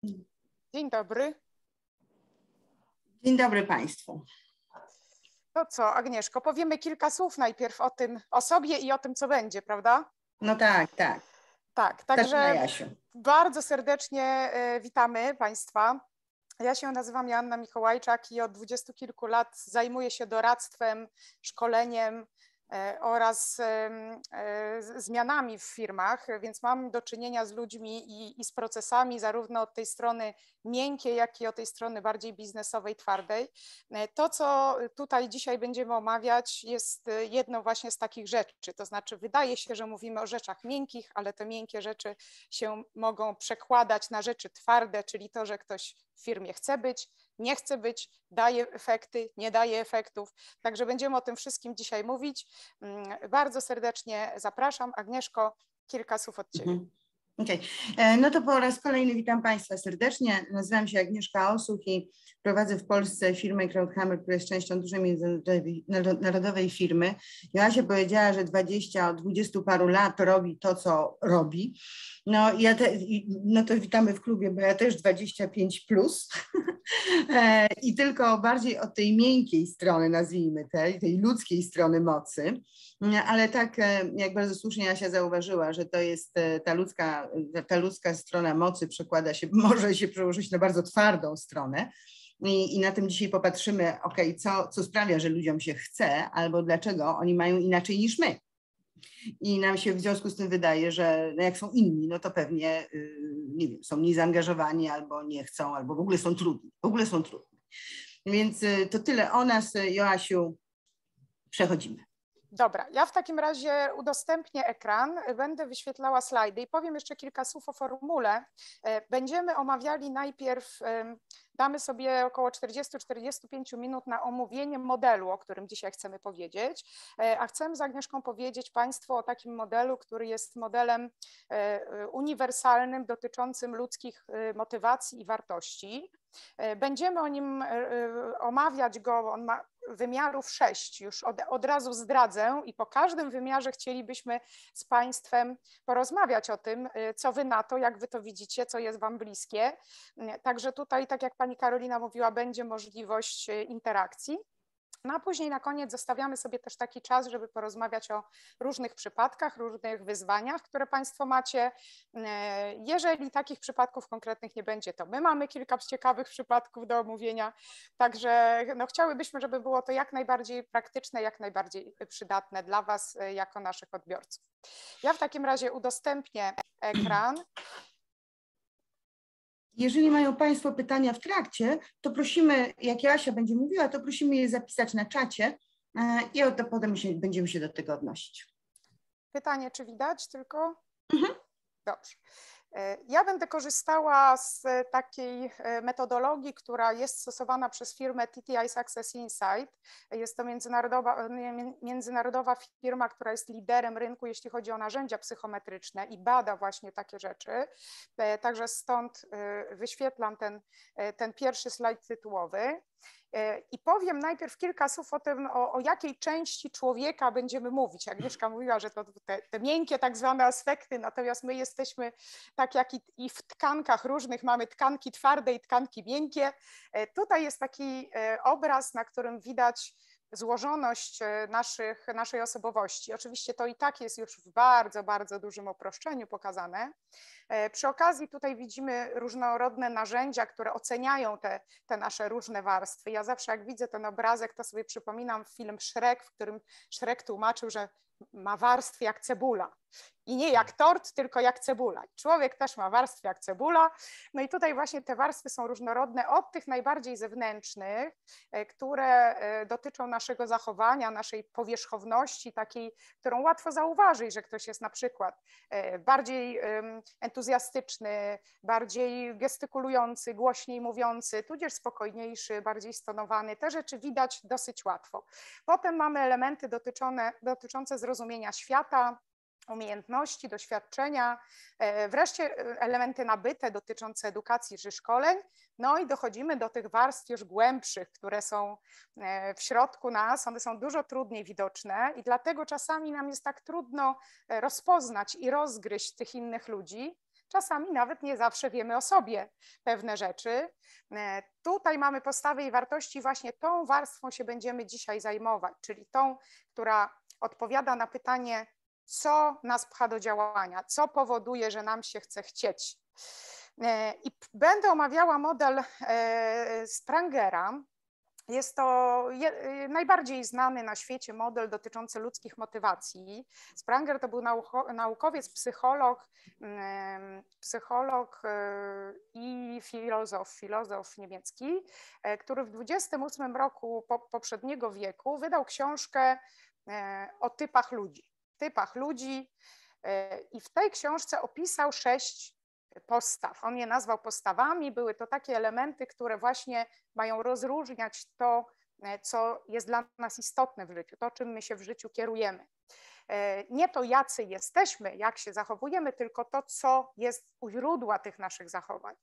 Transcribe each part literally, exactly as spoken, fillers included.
Dzień dobry. Dzień dobry Państwu. To co, Agnieszko, powiemy kilka słów najpierw o tym, o sobie i o tym, co będzie, prawda? No tak, tak. Tak, także bardzo serdecznie witamy Państwa. Ja się nazywam Joanna Mikołajczak i od dwudziestu kilku lat zajmuję się doradztwem, szkoleniem oraz zmianami w firmach, więc mam do czynienia z ludźmi i, i z procesami zarówno od tej strony miękkiej, jak i od tej strony bardziej biznesowej, twardej. To, co tutaj dzisiaj będziemy omawiać, jest jedną właśnie z takich rzeczy, to znaczy wydaje się, że mówimy o rzeczach miękkich, ale te miękkie rzeczy się mogą przekładać na rzeczy twarde, czyli to, że ktoś w firmie chce być, nie chce być, daje efekty, nie daje efektów. Także będziemy o tym wszystkim dzisiaj mówić. Bardzo serdecznie zapraszam. Agnieszko, kilka słów od Ciebie. Mhm. Okay. No to po raz kolejny witam Państwa serdecznie. Nazywam się Agnieszka Osuch i prowadzę w Polsce firmę Crowdhammer, która jest częścią dużej międzynarodowej firmy. Joasia powiedziała, że dwadzieścia od dwudziestu paru lat robi to, co robi. No, ja te, no to witamy w klubie, bo ja też dwadzieścia pięć plus i tylko bardziej od tej miękkiej strony, nazwijmy tej, tej ludzkiej strony mocy. Ale tak, jak bardzo słusznie Asia zauważyła, że to jest ta ludzka, ta ludzka strona mocy przekłada się, może się przełożyć na bardzo twardą stronę. I, i na tym dzisiaj popatrzymy, ok, co, co sprawia, że ludziom się chce, albo dlaczego oni mają inaczej niż my. I nam się w związku z tym wydaje, że no jak są inni, no to pewnie, nie wiem, są mniej zaangażowani, albo nie chcą, albo w ogóle są trudni. W ogóle są trudni. Więc to tyle o nas. Joasiu, przechodzimy. Dobra, ja w takim razie udostępnię ekran, będę wyświetlała slajdy i powiem jeszcze kilka słów o formule. Będziemy omawiali najpierw, damy sobie około czterdzieści do czterdziestu pięciu minut na omówienie modelu, o którym dzisiaj chcemy powiedzieć, a chcę z Agnieszką powiedzieć Państwu o takim modelu, który jest modelem uniwersalnym dotyczącym ludzkich motywacji i wartości. Będziemy o nim omawiać go, on ma wymiarów sześć, już od, od razu zdradzę i po każdym wymiarze chcielibyśmy z Państwem porozmawiać o tym, co Wy na to, jak Wy to widzicie, co jest Wam bliskie. Także tutaj, tak jak Pani Karolina mówiła, będzie możliwość interakcji. No a później na koniec zostawiamy sobie też taki czas, żeby porozmawiać o różnych przypadkach, różnych wyzwaniach, które Państwo macie. Jeżeli takich przypadków konkretnych nie będzie, to my mamy kilka ciekawych przypadków do omówienia. Także no, chciałybyśmy, żeby było to jak najbardziej praktyczne, jak najbardziej przydatne dla Was jako naszych odbiorców. Ja w takim razie udostępnię ekran. Jeżeli mają Państwo pytania w trakcie, to prosimy, jak Joasia będzie mówiła, to prosimy je zapisać na czacie i od, potem się, będziemy się do tego odnosić. Pytanie, czy widać tylko? Mhm. Dobrze. Ja będę korzystała z takiej metodologii, która jest stosowana przez firmę T T I Success Insight. Jest to międzynarodowa, międzynarodowa firma, która jest liderem rynku, jeśli chodzi o narzędzia psychometryczne i bada właśnie takie rzeczy. Także stąd wyświetlam ten, ten pierwszy slajd tytułowy. I powiem najpierw kilka słów o tym, o, o jakiej części człowieka będziemy mówić. Agnieszka mówiła, że to te, te miękkie tak zwane aspekty, natomiast my jesteśmy tak jak i, i w tkankach różnych, mamy tkanki twarde i tkanki miękkie. Tutaj jest taki obraz, na którym widać złożoność naszych, naszej osobowości. Oczywiście to i tak jest już w bardzo, bardzo dużym uproszczeniu pokazane. Przy okazji tutaj widzimy różnorodne narzędzia, które oceniają te, te nasze różne warstwy. Ja zawsze jak widzę ten obrazek, to sobie przypominam film Shrek, w którym Shrek tłumaczył, że ma warstwy jak cebula. I nie jak tort, tylko jak cebula. Człowiek też ma warstwy jak cebula. No i tutaj właśnie te warstwy są różnorodne od tych najbardziej zewnętrznych, które dotyczą naszego zachowania, naszej powierzchowności, takiej, którą łatwo zauważyć, że ktoś jest na przykład bardziej entuzjastyczny, bardziej gestykulujący, głośniej mówiący, tudzież spokojniejszy, bardziej stonowany. Te rzeczy widać dosyć łatwo. Potem mamy elementy dotyczące, dotyczące zrozumienia świata, umiejętności, doświadczenia, wreszcie elementy nabyte dotyczące edukacji czy szkoleń, no i dochodzimy do tych warstw już głębszych, które są w środku nas, one są dużo trudniej widoczne i dlatego czasami nam jest tak trudno rozpoznać i rozgryźć tych innych ludzi. Czasami nawet nie zawsze wiemy o sobie pewne rzeczy. Tutaj mamy postawy i wartości, właśnie tą warstwą się będziemy dzisiaj zajmować, czyli tą, która odpowiada na pytanie, co nas pcha do działania, co powoduje, że nam się chce chcieć. I będę omawiała model Sprangera. Jest to najbardziej znany na świecie model dotyczący ludzkich motywacji. Spranger to był naukowiec, psycholog, psycholog i filozof, filozof niemiecki, który w dwudziestym ósmym roku poprzedniego wieku wydał książkę o typach ludzi. Typach ludzi i w tej książce opisał sześć postaw. On je nazwał postawami. Były to takie elementy, które właśnie mają rozróżniać to, co jest dla nas istotne w życiu, to, czym my się w życiu kierujemy. Nie to, jacy jesteśmy, jak się zachowujemy, tylko to, co jest u źródła tych naszych zachowań.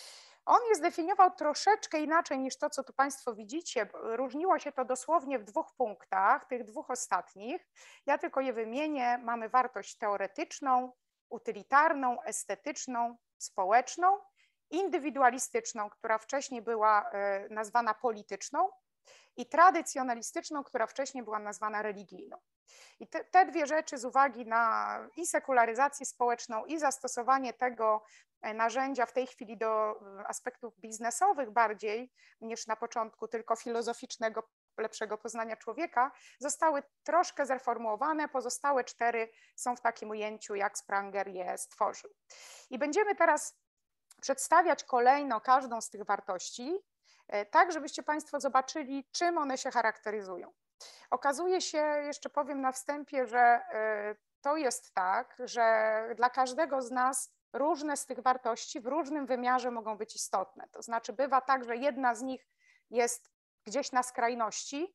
On je zdefiniował troszeczkę inaczej niż to, co tu Państwo widzicie. Różniło się to dosłownie w dwóch punktach, tych dwóch ostatnich. Ja tylko je wymienię. Mamy wartość teoretyczną, utylitarną, estetyczną, społeczną, indywidualistyczną, która wcześniej była nazwana polityczną, i tradycjonalistyczną, która wcześniej była nazwana religijną. I te, te dwie rzeczy z uwagi na i sekularyzację społeczną, i zastosowanie tego narzędzia w tej chwili do aspektów biznesowych bardziej niż na początku tylko filozoficznego, lepszego poznania człowieka, zostały troszkę zreformułowane, pozostałe cztery są w takim ujęciu, jak Spranger je stworzył. I będziemy teraz przedstawiać kolejno każdą z tych wartości, tak żebyście Państwo zobaczyli, czym one się charakteryzują. Okazuje się, jeszcze powiem na wstępie, że to jest tak, że dla każdego z nas różne z tych wartości w różnym wymiarze mogą być istotne. To znaczy bywa tak, że jedna z nich jest gdzieś na skrajności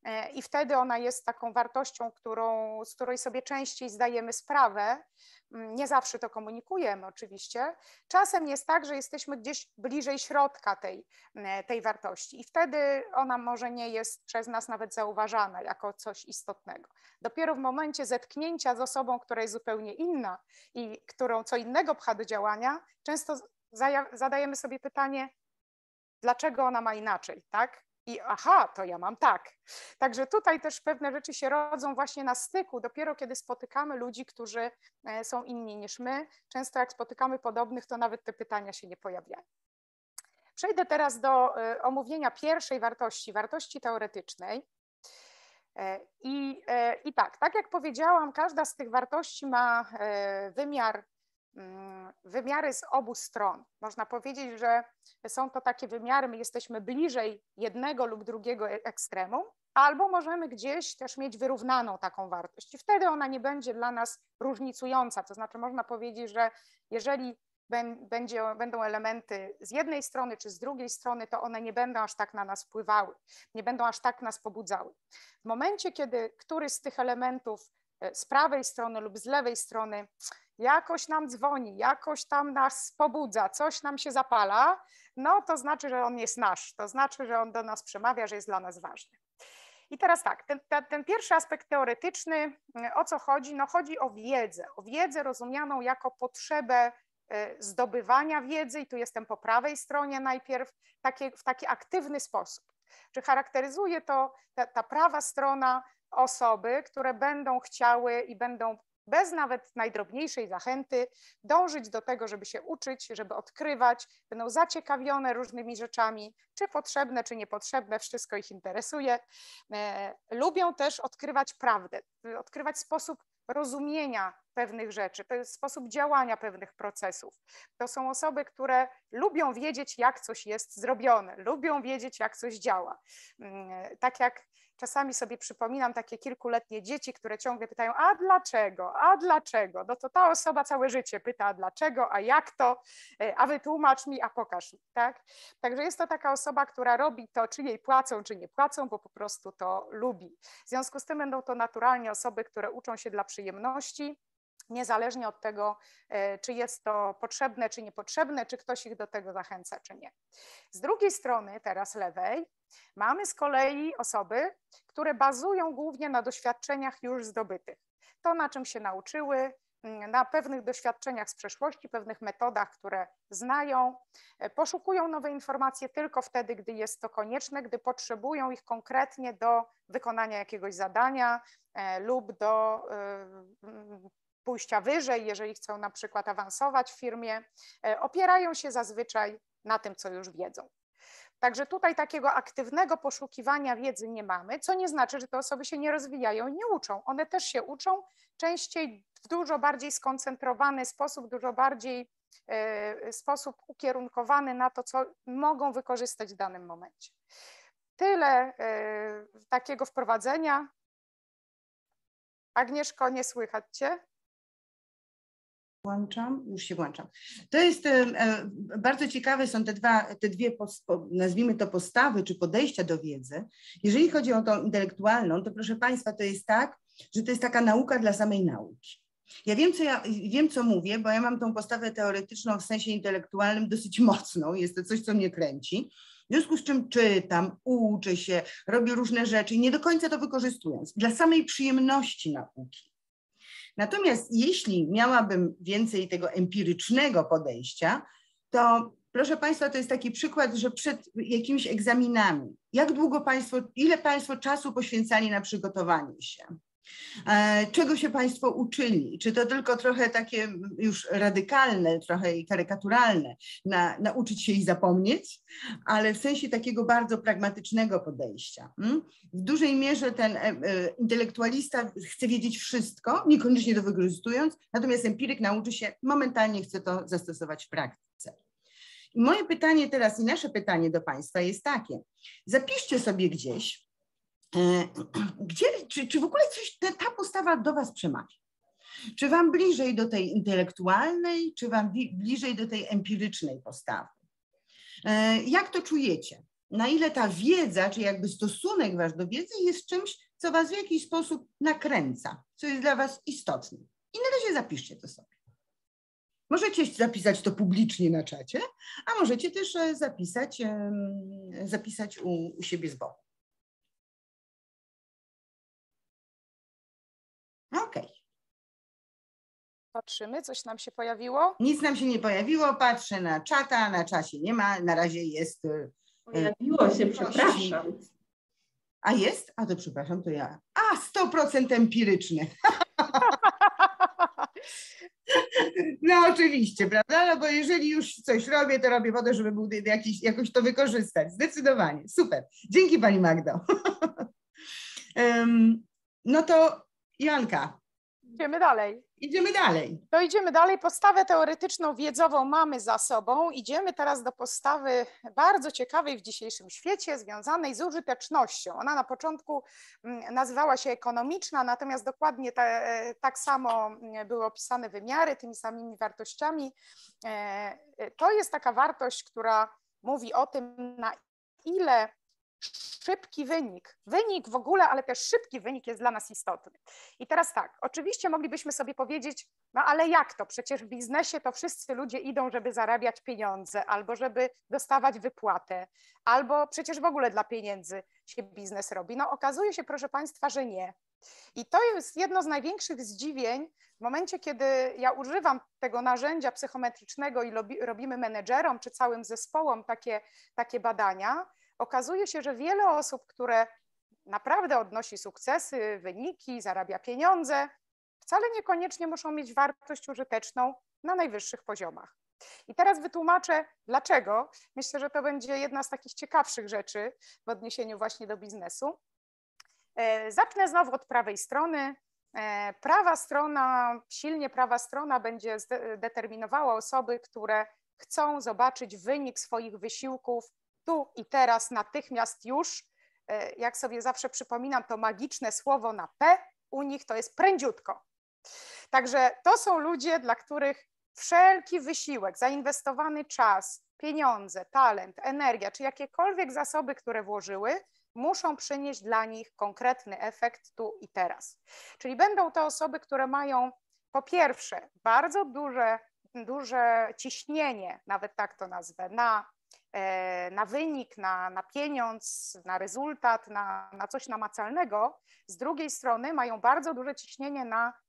i wtedy ona jest taką wartością, którą, z której sobie częściej zdajemy sprawę. Nie zawsze to komunikujemy oczywiście. Czasem jest tak, że jesteśmy gdzieś bliżej środka tej, tej wartości i wtedy ona może nie jest przez nas nawet zauważana jako coś istotnego. Dopiero w momencie zetknięcia z osobą, która jest zupełnie inna i którą co innego pcha do działania, często zadajemy sobie pytanie, dlaczego ona ma inaczej, tak? I aha, to ja mam tak. Także tutaj też pewne rzeczy się rodzą właśnie na styku, dopiero kiedy spotykamy ludzi, którzy są inni niż my. Często jak spotykamy podobnych, to nawet te pytania się nie pojawiają. Przejdę teraz do omówienia pierwszej wartości, wartości teoretycznej. I, i tak, tak jak powiedziałam, każda z tych wartości ma wymiar wymiary z obu stron. Można powiedzieć, że są to takie wymiary, my jesteśmy bliżej jednego lub drugiego ekstremum, albo możemy gdzieś też mieć wyrównaną taką wartość i wtedy ona nie będzie dla nas różnicująca, to znaczy można powiedzieć, że jeżeli będzie, będą elementy z jednej strony czy z drugiej strony, to one nie będą aż tak na nas wpływały, nie będą aż tak nas pobudzały. W momencie, kiedy któryś z tych elementów z prawej strony lub z lewej strony jakoś nam dzwoni, jakoś tam nas pobudza, coś nam się zapala, no to znaczy, że on jest nasz, to znaczy, że on do nas przemawia, że jest dla nas ważny. I teraz tak, ten, ten, ten pierwszy aspekt teoretyczny, o co chodzi? No chodzi o wiedzę, o wiedzę rozumianą jako potrzebę zdobywania wiedzy i tu jestem po prawej stronie najpierw, takie, w taki aktywny sposób. Czy charakteryzuje to ta, ta prawa strona osoby, które będą chciały i będą bez nawet najdrobniejszej zachęty dążyć do tego, żeby się uczyć, żeby odkrywać, będą zaciekawione różnymi rzeczami, czy potrzebne, czy niepotrzebne, wszystko ich interesuje. E, lubią też odkrywać prawdę, odkrywać sposób rozumienia pewnych rzeczy, to jest sposób działania pewnych procesów. To są osoby, które lubią wiedzieć, jak coś jest zrobione, lubią wiedzieć, jak coś działa. Tak jak czasami sobie przypominam takie kilkuletnie dzieci, które ciągle pytają, a dlaczego, a dlaczego? No to ta osoba całe życie pyta, a dlaczego, a jak to, a wytłumacz mi, a pokaż mi, tak? Także jest to taka osoba, która robi to, czy jej płacą, czy nie płacą, bo po prostu to lubi. W związku z tym będą to naturalnie osoby, które uczą się dla przyjemności, niezależnie od tego, czy jest to potrzebne, czy niepotrzebne, czy ktoś ich do tego zachęca, czy nie. Z drugiej strony, teraz lewej, mamy z kolei osoby, które bazują głównie na doświadczeniach już zdobytych. To, na czym się nauczyły, na pewnych doświadczeniach z przeszłości, pewnych metodach, które znają, poszukują nowe informacje tylko wtedy, gdy jest to konieczne, gdy potrzebują ich konkretnie do wykonania jakiegoś zadania lub do pójścia wyżej, jeżeli chcą na przykład awansować w firmie, opierają się zazwyczaj na tym, co już wiedzą. Także tutaj takiego aktywnego poszukiwania wiedzy nie mamy, co nie znaczy, że te osoby się nie rozwijają i nie uczą. One też się uczą, częściej w dużo bardziej skoncentrowany sposób, dużo bardziej e, sposób ukierunkowany na to, co mogą wykorzystać w danym momencie. Tyle e, takiego wprowadzenia. Agnieszko, nie słychać Cię? Włączam, już się włączam. To jest e, bardzo ciekawe, są te, dwa, te dwie, nazwijmy to postawy czy podejścia do wiedzy. Jeżeli chodzi o tą intelektualną, to proszę Państwa, to jest tak, że to jest taka nauka dla samej nauki. Ja wiem, co ja wiem, co mówię, bo ja mam tą postawę teoretyczną w sensie intelektualnym dosyć mocną, jest to coś, co mnie kręci. W związku z czym czytam, uczę się, robię różne rzeczy, nie do końca to wykorzystując, dla samej przyjemności nauki. Natomiast jeśli miałabym więcej tego empirycznego podejścia, to proszę Państwa, to jest taki przykład, że przed jakimiś egzaminami, jak długo Państwo, ile Państwo czasu poświęcali na przygotowanie się? Czego się Państwo uczyli? Czy to tylko trochę takie już radykalne, trochę i karykaturalne, na, nauczyć się i zapomnieć, ale w sensie takiego bardzo pragmatycznego podejścia. W dużej mierze ten intelektualista chce wiedzieć wszystko, niekoniecznie to wykorzystując, natomiast empiryk nauczy się, momentalnie chce to zastosować w praktyce. I moje pytanie teraz i nasze pytanie do Państwa jest takie, zapiszcie sobie gdzieś, Gdzie, czy, czy w ogóle coś, ta, ta postawa do Was przemawia? Czy Wam bliżej do tej intelektualnej, czy Wam bliżej do tej empirycznej postawy? Jak to czujecie? Na ile ta wiedza, czy jakby stosunek Wasz do wiedzy jest czymś, co Was w jakiś sposób nakręca, co jest dla Was istotne? I na razie zapiszcie to sobie. Możecie zapisać to publicznie na czacie, a możecie też zapisać, zapisać u, u siebie z boku. Okej. Okay. Patrzymy, coś nam się pojawiło? Nic nam się nie pojawiło, patrzę na czata, na czasie nie ma, na razie jest... Pojawiło się, przepraszam. A jest? A to przepraszam, to ja. A, sto procent empiryczny. No oczywiście, prawda? No bo jeżeli już coś robię, to robię po to, żeby był jakiś, jakoś to wykorzystać. Zdecydowanie. Super. Dzięki Pani Magdo. um, no to Joanka. Idziemy dalej. Idziemy dalej. To idziemy dalej. Postawę teoretyczną, wiedzową mamy za sobą. Idziemy teraz do postawy bardzo ciekawej w dzisiejszym świecie, związanej z użytecznością. Ona na początku nazywała się ekonomiczna, natomiast dokładnie te, tak samo były opisane wymiary tymi samymi wartościami. To jest taka wartość, która mówi o tym, na ile szybki wynik, wynik w ogóle, ale też szybki wynik jest dla nas istotny. I teraz tak, oczywiście moglibyśmy sobie powiedzieć, no ale jak to? Przecież w biznesie to wszyscy ludzie idą, żeby zarabiać pieniądze, albo żeby dostawać wypłatę, albo przecież w ogóle dla pieniędzy się biznes robi. No okazuje się, proszę Państwa, że nie. I to jest jedno z największych zdziwień w momencie, kiedy ja używam tego narzędzia psychometrycznego i robimy menedżerom czy całym zespołom takie, takie badania. Okazuje się, że wiele osób, które naprawdę odnosi sukcesy, wyniki, zarabia pieniądze, wcale niekoniecznie muszą mieć wartość użyteczną na najwyższych poziomach. I teraz wytłumaczę dlaczego. Myślę, że to będzie jedna z takich ciekawszych rzeczy w odniesieniu właśnie do biznesu. Zacznę znowu od prawej strony. Prawa strona, silnie prawa strona będzie determinowała osoby, które chcą zobaczyć wynik swoich wysiłków tu i teraz, natychmiast już. Jak sobie zawsze przypominam, to magiczne słowo na P u nich to jest prędziutko. Także to są ludzie, dla których wszelki wysiłek, zainwestowany czas, pieniądze, talent, energia, czy jakiekolwiek zasoby, które włożyły, muszą przynieść dla nich konkretny efekt tu i teraz. Czyli będą to osoby, które mają po pierwsze bardzo duże, duże ciśnienie, nawet tak to nazwę, na na wynik, na, na pieniądz, na rezultat, na, na coś namacalnego. Z drugiej strony mają bardzo duże ciśnienie na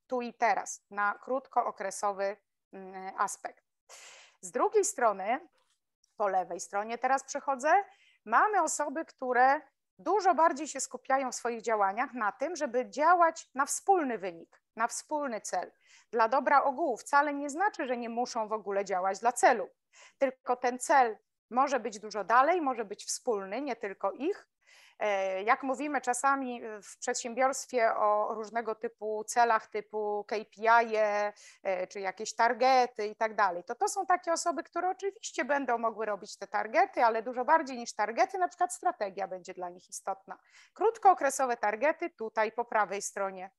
tu i teraz, na krótkookresowy aspekt. Z drugiej strony, po lewej stronie teraz przechodzę, mamy osoby, które dużo bardziej się skupiają w swoich działaniach na tym, żeby działać na wspólny wynik, na wspólny cel. Dla dobra ogółu wcale nie znaczy, że nie muszą w ogóle działać dla celu, tylko ten cel może być dużo dalej, może być wspólny, nie tylko ich. Jak mówimy czasami w przedsiębiorstwie o różnego typu celach typu K P I e, czy jakieś targety i tak dalej, to to są takie osoby, które oczywiście będą mogły robić te targety, ale dużo bardziej niż targety, na przykład strategia będzie dla nich istotna. Krótkookresowe targety tutaj po prawej stronie.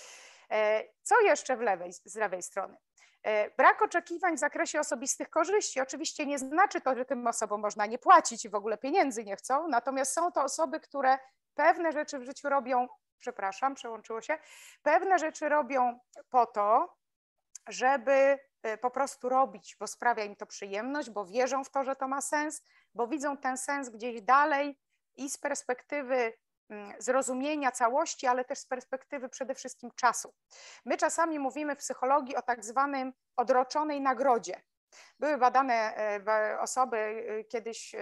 Co jeszcze w lewej, z lewej strony? Brak oczekiwań w zakresie osobistych korzyści oczywiście nie znaczy to, że tym osobom można nie płacić i w ogóle pieniędzy nie chcą, natomiast są to osoby, które pewne rzeczy w życiu robią, przepraszam, przełączyło się, pewne rzeczy robią po to, żeby po prostu robić, bo sprawia im to przyjemność, bo wierzą w to, że to ma sens, bo widzą ten sens gdzieś dalej i z perspektywy zrozumienia całości, ale też z perspektywy przede wszystkim czasu. My czasami mówimy w psychologii o tak zwanym odroczonej nagrodzie. Były badane osoby kiedyś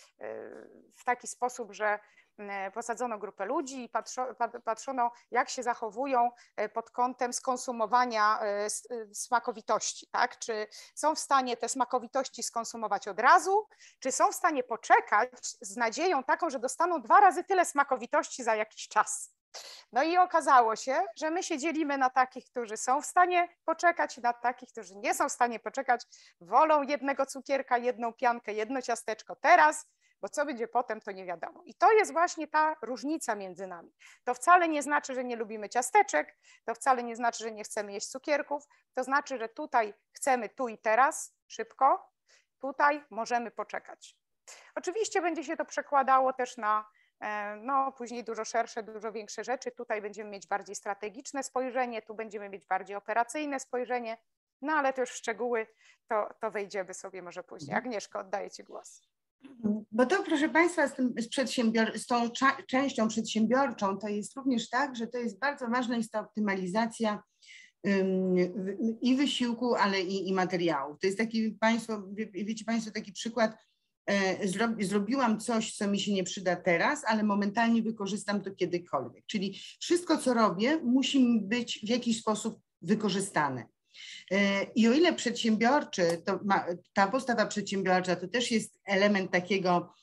w taki sposób, że posadzono grupę ludzi i patrzono, jak się zachowują pod kątem skonsumowania smakowitości, tak? Czy są w stanie te smakowitości skonsumować od razu, czy są w stanie poczekać z nadzieją taką, że dostaną dwa razy tyle smakowitości za jakiś czas. No i okazało się, że my się dzielimy na takich, którzy są w stanie poczekać, i na takich, którzy nie są w stanie poczekać, wolą jednego cukierka, jedną piankę, jedno ciasteczko teraz, bo co będzie potem, to nie wiadomo. I to jest właśnie ta różnica między nami. To wcale nie znaczy, że nie lubimy ciasteczek, to wcale nie znaczy, że nie chcemy jeść cukierków, to znaczy, że tutaj chcemy tu i teraz, szybko, tutaj możemy poczekać. Oczywiście będzie się to przekładało też na no, później dużo szersze, dużo większe rzeczy. Tutaj będziemy mieć bardziej strategiczne spojrzenie, tu będziemy mieć bardziej operacyjne spojrzenie, no ale to już w szczegóły to, to wejdziemy sobie może później. Agnieszko, oddaję Ci głos. Bo to, proszę Państwa, z, tym, z, przedsiębior z tą częścią przedsiębiorczą to jest również tak, że to jest bardzo ważna jest ta optymalizacja um, i wysiłku, ale i, i materiału. To jest taki, Państwo, wie, wiecie Państwo, taki przykład, e, zro, zrobiłam coś, co mi się nie przyda teraz, ale momentalnie wykorzystam to kiedykolwiek. Czyli wszystko, co robię, musi być w jakiś sposób wykorzystane. I o ile przedsiębiorczy, to ma, ta postawa przedsiębiorcza to też jest element takiego,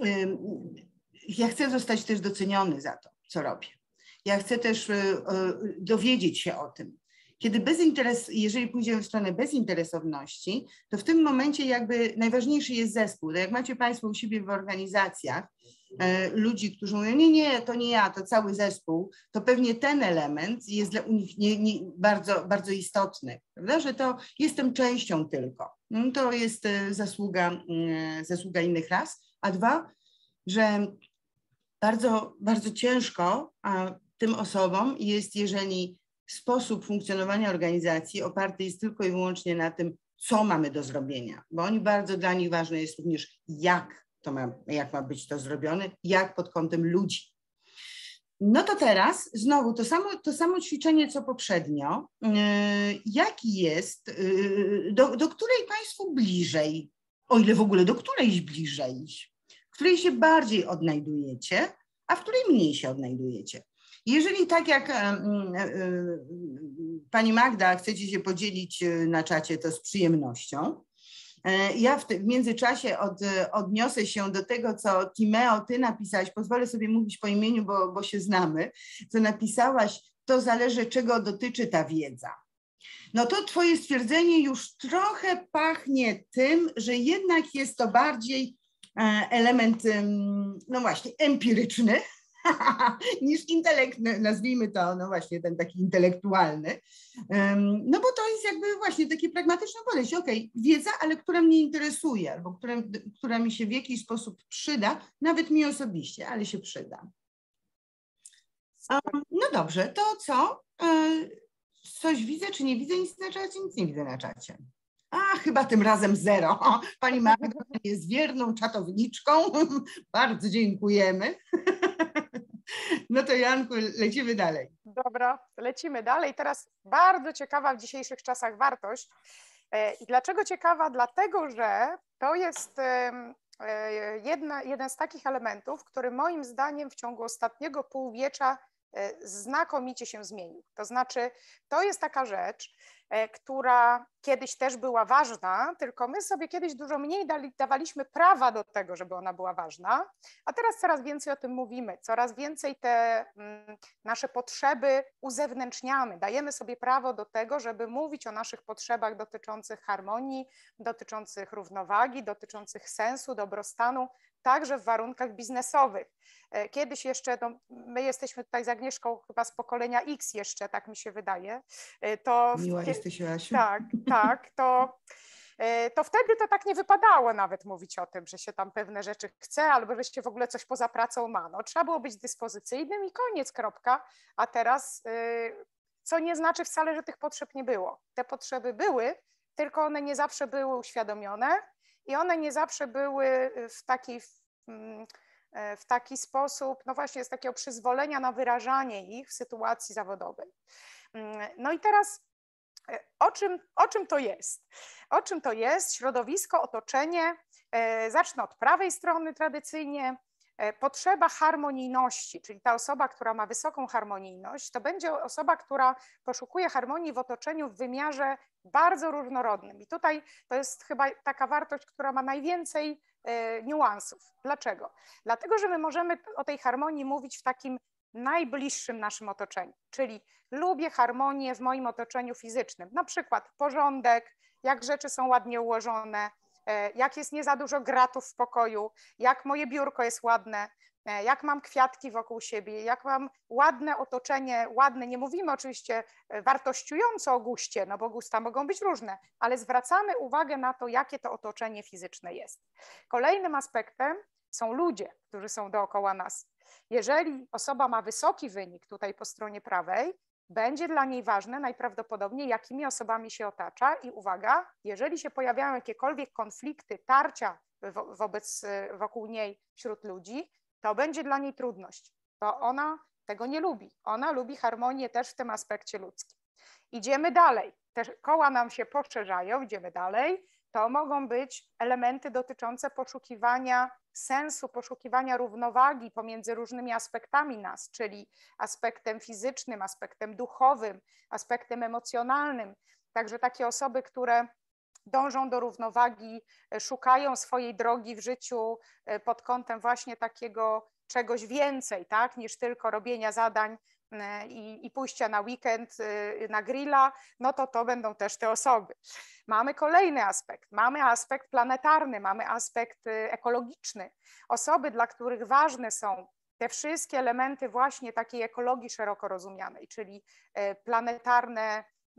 ja chcę zostać też doceniony za to, co robię. Ja chcę też dowiedzieć się o tym. Kiedy bezinteres, jeżeli pójdziemy w stronę bezinteresowności, to w tym momencie jakby najważniejszy jest zespół. Tak jak macie Państwo u siebie w organizacjach e, ludzi, którzy mówią, nie, nie, to nie ja, to cały zespół, to pewnie ten element jest dla u nich nie, nie, bardzo, bardzo istotny, prawda? Że to jestem częścią tylko. No, to jest e, zasługa, e, zasługa innych ras. A dwa, że bardzo, bardzo ciężko a, tym osobom jest, jeżeli sposób funkcjonowania organizacji oparty jest tylko i wyłącznie na tym, co mamy do zrobienia, bo oni bardzo, dla nich ważne jest również, jak to ma, jak ma być to zrobione, jak pod kątem ludzi. No to teraz znowu to samo, to samo ćwiczenie, co poprzednio. Yy, jaki jest, yy, do, do której Państwu bliżej, o ile w ogóle do którejś bliżej, w której się bardziej odnajdujecie, a w której mniej się odnajdujecie. Jeżeli tak jak Pani Magda chcecie się podzielić na czacie, to z przyjemnością. Ja w, w międzyczasie od, odniosę się do tego, co Timeo, ty napisałaś, pozwolę sobie mówić po imieniu, bo, bo się znamy, co napisałaś, to zależy, czego dotyczy ta wiedza. No to twoje stwierdzenie już trochę pachnie tym, że jednak jest to bardziej element, no właśnie, empiryczny, niż intelekt, nazwijmy to, no właśnie ten taki intelektualny, no bo to jest jakby właśnie takie pragmatyczne podejście, okej, okay, wiedza, ale która mnie interesuje, albo która, która mi się w jakiś sposób przyda, nawet mi osobiście, ale się przyda. No dobrze, to co? Coś widzę, czy nie widzę nic na czacie? Nic nie widzę na czacie. A, chyba tym razem zero. O, Pani Magda jest wierną czatowniczką. Bardzo dziękujemy. No to Janku, lecimy dalej. Dobra, lecimy dalej. Teraz bardzo ciekawa w dzisiejszych czasach wartość. I dlaczego ciekawa? Dlatego, że to jest jedna, jeden z takich elementów, który moim zdaniem w ciągu ostatniego półwiecza znakomicie się zmienił. To znaczy, to jest taka rzecz, która kiedyś też była ważna, tylko my sobie kiedyś dużo mniej dali, dawaliśmy prawa do tego, żeby ona była ważna, a teraz coraz więcej o tym mówimy, coraz więcej te mm, nasze potrzeby uzewnętrzniamy, dajemy sobie prawo do tego, żeby mówić o naszych potrzebach dotyczących harmonii, dotyczących równowagi, dotyczących sensu, dobrostanu, także w warunkach biznesowych. Kiedyś jeszcze, no, my jesteśmy tutaj z Agnieszką chyba z pokolenia X jeszcze, tak mi się wydaje. To Miła jesteś, Joasiu. Tak, tak, to, to wtedy to tak nie wypadało nawet mówić o tym, że się tam pewne rzeczy chce albo że się w ogóle coś poza pracą ma. No, trzeba było być dyspozycyjnym i koniec, kropka. A teraz, co nie znaczy wcale, że tych potrzeb nie było. Te potrzeby były, tylko one nie zawsze były uświadomione i one nie zawsze były w takiej w taki sposób, no właśnie z takiego przyzwolenia na wyrażanie ich w sytuacji zawodowej. No i teraz o czym, o czym to jest? O czym to jest? Środowisko, otoczenie, zacznę od prawej strony tradycyjnie, potrzeba harmonijności, czyli ta osoba, która ma wysoką harmonijność, to będzie osoba, która poszukuje harmonii w otoczeniu w wymiarze bardzo różnorodnym. I tutaj to jest chyba taka wartość, która ma najwięcej niuansów. Dlaczego? Dlatego, że my możemy o tej harmonii mówić w takim najbliższym naszym otoczeniu, czyli lubię harmonię w moim otoczeniu fizycznym, na przykład porządek, jak rzeczy są ładnie ułożone, jak jest nie za dużo gratów w pokoju, jak moje biurko jest ładne, jak mam kwiatki wokół siebie, jak mam ładne otoczenie, ładne, nie mówimy oczywiście wartościująco o guście, no bo gusta mogą być różne, ale zwracamy uwagę na to, jakie to otoczenie fizyczne jest. Kolejnym aspektem są ludzie, którzy są dookoła nas. Jeżeli osoba ma wysoki wynik tutaj po stronie prawej, będzie dla niej ważne najprawdopodobniej, jakimi osobami się otacza i uwaga, jeżeli się pojawiają jakiekolwiek konflikty, tarcia wo wobec, wokół niej wśród ludzi, to będzie dla niej trudność, bo ona tego nie lubi. Ona lubi harmonię też w tym aspekcie ludzkim. Idziemy dalej, te koła nam się poszerzają, idziemy dalej. To mogą być elementy dotyczące poszukiwania sensu, poszukiwania równowagi pomiędzy różnymi aspektami nas, czyli aspektem fizycznym, aspektem duchowym, aspektem emocjonalnym. Także takie osoby, które dążą do równowagi, szukają swojej drogi w życiu pod kątem właśnie takiego czegoś więcej, tak, niż tylko robienia zadań i, i pójścia na weekend na grilla, no to to będą też te osoby. Mamy kolejny aspekt, mamy aspekt planetarny, mamy aspekt ekologiczny. Osoby, dla których ważne są te wszystkie elementy właśnie takiej ekologii szeroko rozumianej, czyli planetarne,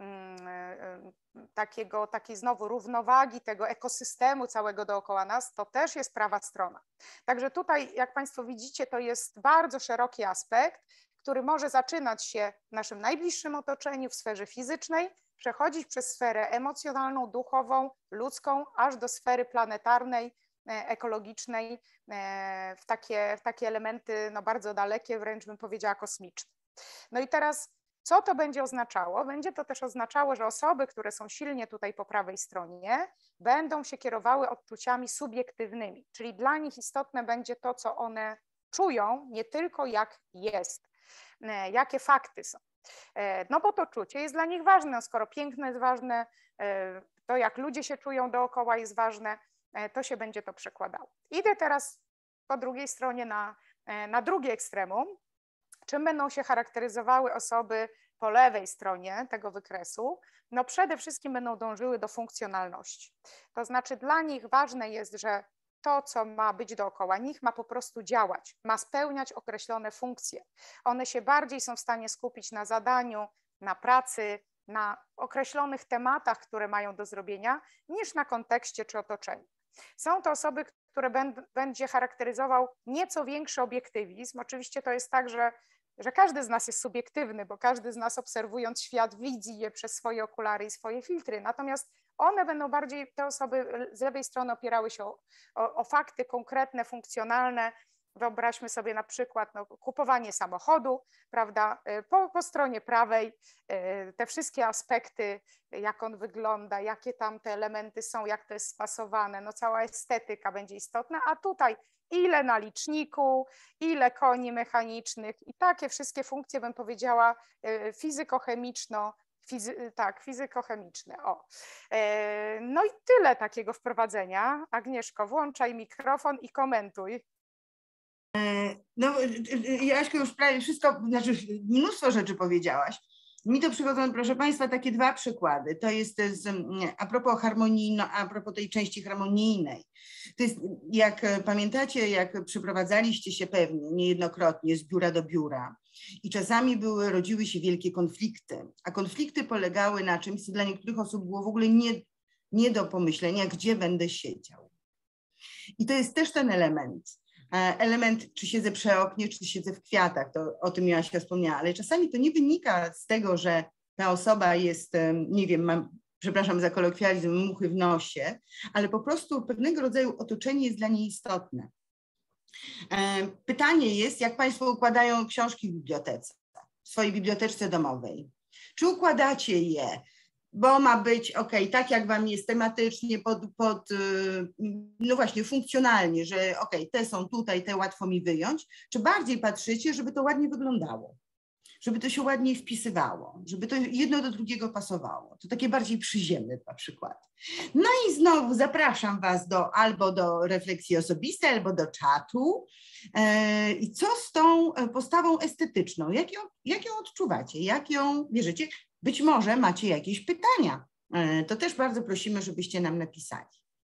takiego, takiej znowu równowagi tego ekosystemu całego dookoła nas, to też jest prawa strona. Także tutaj, jak Państwo widzicie, to jest bardzo szeroki aspekt, który może zaczynać się w naszym najbliższym otoczeniu, w sferze fizycznej, przechodzić przez sferę emocjonalną, duchową, ludzką, aż do sfery planetarnej, ekologicznej, w takie, w takie elementy no, bardzo dalekie, wręcz bym powiedziała kosmiczne. No i teraz co to będzie oznaczało? Będzie to też oznaczało, że osoby, które są silnie tutaj po prawej stronie, będą się kierowały odczuciami subiektywnymi, czyli dla nich istotne będzie to, co one czują, nie tylko jak jest, jakie fakty są. No bo to czucie jest dla nich ważne, skoro piękno jest ważne, to jak ludzie się czują dookoła jest ważne, to się będzie to przekładało. Idę teraz po drugiej stronie na, na drugie ekstremum. Czym będą się charakteryzowały osoby po lewej stronie tego wykresu? No przede wszystkim będą dążyły do funkcjonalności. To znaczy dla nich ważne jest, że to, co ma być dookoła nich, ma po prostu działać, ma spełniać określone funkcje. One się bardziej są w stanie skupić na zadaniu, na pracy, na określonych tematach, które mają do zrobienia, niż na kontekście czy otoczeniu. Są to osoby, które będzie charakteryzował nieco większy obiektywizm. Oczywiście to jest tak, że, że każdy z nas jest subiektywny, bo każdy z nas obserwując świat widzi je przez swoje okulary i swoje filtry. Natomiast one będą bardziej, te osoby z lewej strony opierały się o, o, o fakty konkretne, funkcjonalne, wyobraźmy sobie na przykład no, kupowanie samochodu, prawda, po, po stronie prawej te wszystkie aspekty, jak on wygląda, jakie tam te elementy są, jak to jest spasowane, no cała estetyka będzie istotna, a tutaj ile na liczniku, ile koni mechanicznych i takie wszystkie funkcje, bym powiedziała, fizykochemiczno, fizy, tak, fizykochemiczne. O. No i tyle takiego wprowadzenia. Agnieszko, włączaj mikrofon i komentuj. No, Jaśku, już prawie wszystko, znaczy mnóstwo rzeczy powiedziałaś. Mi to przychodzą, proszę Państwa, takie dwa przykłady. To jest z, a propos harmonii, no, a propos tej części harmonijnej. To jest, jak pamiętacie, jak przyprowadzaliście się pewnie niejednokrotnie z biura do biura i czasami były, rodziły się wielkie konflikty, a konflikty polegały na czymś, co dla niektórych osób było w ogóle nie, nie do pomyślenia, gdzie będę siedział. I to jest też ten element. Element, czy siedzę przy oknie, czy siedzę w kwiatach, to o tym Joasia wspomniała, ale czasami to nie wynika z tego, że ta osoba jest, nie wiem, mam, przepraszam za kolokwializm, muchy w nosie, ale po prostu pewnego rodzaju otoczenie jest dla niej istotne. Pytanie jest, jak Państwo układają książki w bibliotece, w swojej biblioteczce domowej. Czy układacie je, bo ma być, ok, tak jak Wam jest tematycznie, pod, pod, no właśnie funkcjonalnie, że ok, te są tutaj, te łatwo mi wyjąć, czy bardziej patrzycie, żeby to ładnie wyglądało, żeby to się ładniej wpisywało, żeby to jedno do drugiego pasowało. To takie bardziej przyziemne dwa przykłady. No i znowu zapraszam Was do, albo do refleksji osobistej, albo do czatu. I co z tą postawą estetyczną? Jak ją, jak ją odczuwacie? Jak ją bierzecie? Być może macie jakieś pytania. To też bardzo prosimy, żebyście nam napisali.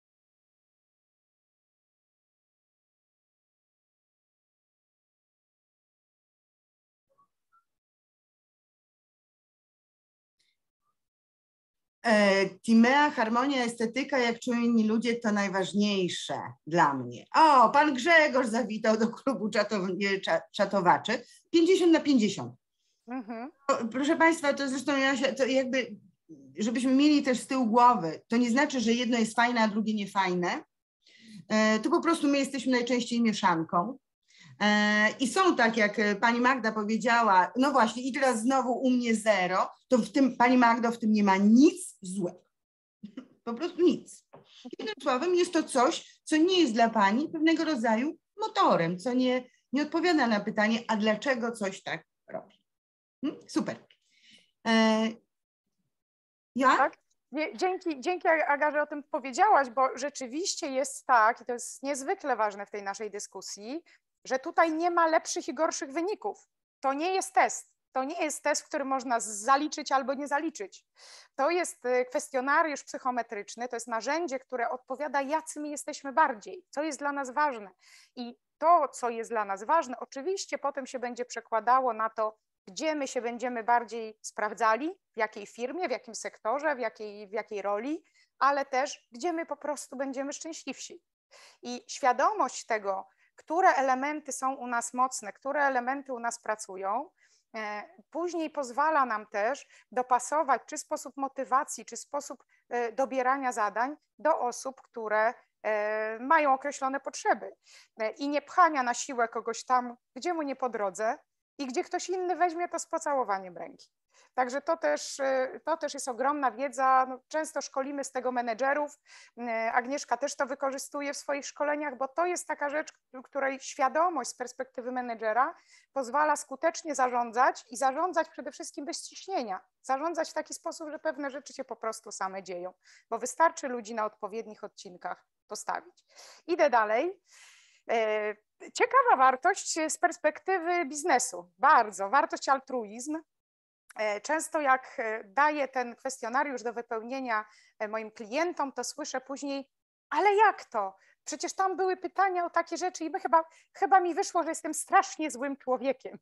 Timea, harmonia, estetyka, jak czują inni ludzie, to najważniejsze dla mnie. O, pan Grzegorz zawitał do klubu czatow czatowaczy. pięćdziesiąt na pięćdziesiąt. Mhm. Proszę Państwa, to zresztą ja się, to jakby, żebyśmy mieli też z tyłu głowy, to nie znaczy, że jedno jest fajne, a drugie niefajne. To po prostu my jesteśmy najczęściej mieszanką. I są, tak jak pani Magda powiedziała, no właśnie, i teraz znowu u mnie zero, to w tym, pani Magdo, w tym nie ma nic złego. Po prostu nic. Jednym słowem, jest to coś, co nie jest dla pani pewnego rodzaju motorem, co nie, nie odpowiada na pytanie, a dlaczego coś tak robi. Super. Ja? Tak? Dzięki, dzięki Aga, że o tym powiedziałaś, bo rzeczywiście jest tak, i to jest niezwykle ważne w tej naszej dyskusji, że tutaj nie ma lepszych i gorszych wyników. To nie jest test. To nie jest test, który można zaliczyć albo nie zaliczyć. To jest kwestionariusz psychometryczny, to jest narzędzie, które odpowiada, jacy my jesteśmy bardziej, co jest dla nas ważne. I to, co jest dla nas ważne, oczywiście potem się będzie przekładało na to, gdzie my się będziemy bardziej sprawdzali, w jakiej firmie, w jakim sektorze, w jakiej, w jakiej roli, ale też gdzie my po prostu będziemy szczęśliwsi. I świadomość tego, które elementy są u nas mocne, które elementy u nas pracują, później pozwala nam też dopasować czy sposób motywacji, czy sposób dobierania zadań do osób, które mają określone potrzeby i nie pchania na siłę kogoś tam, gdzie mu nie po drodze i gdzie ktoś inny weźmie to z pocałowaniem ręki. Także to też, to też jest ogromna wiedza. No, często szkolimy z tego menedżerów. Agnieszka też to wykorzystuje w swoich szkoleniach, bo to jest taka rzecz, której świadomość z perspektywy menedżera pozwala skutecznie zarządzać i zarządzać przede wszystkim bez ciśnienia. Zarządzać w taki sposób, że pewne rzeczy się po prostu same dzieją, bo wystarczy ludzi na odpowiednich odcinkach postawić. Idę dalej. Ciekawa wartość z perspektywy biznesu. Bardzo. Wartość altruizm. Często jak daję ten kwestionariusz do wypełnienia moim klientom, to słyszę później, ale jak to? Przecież tam były pytania o takie rzeczy i chyba, chyba mi wyszło, że jestem strasznie złym człowiekiem,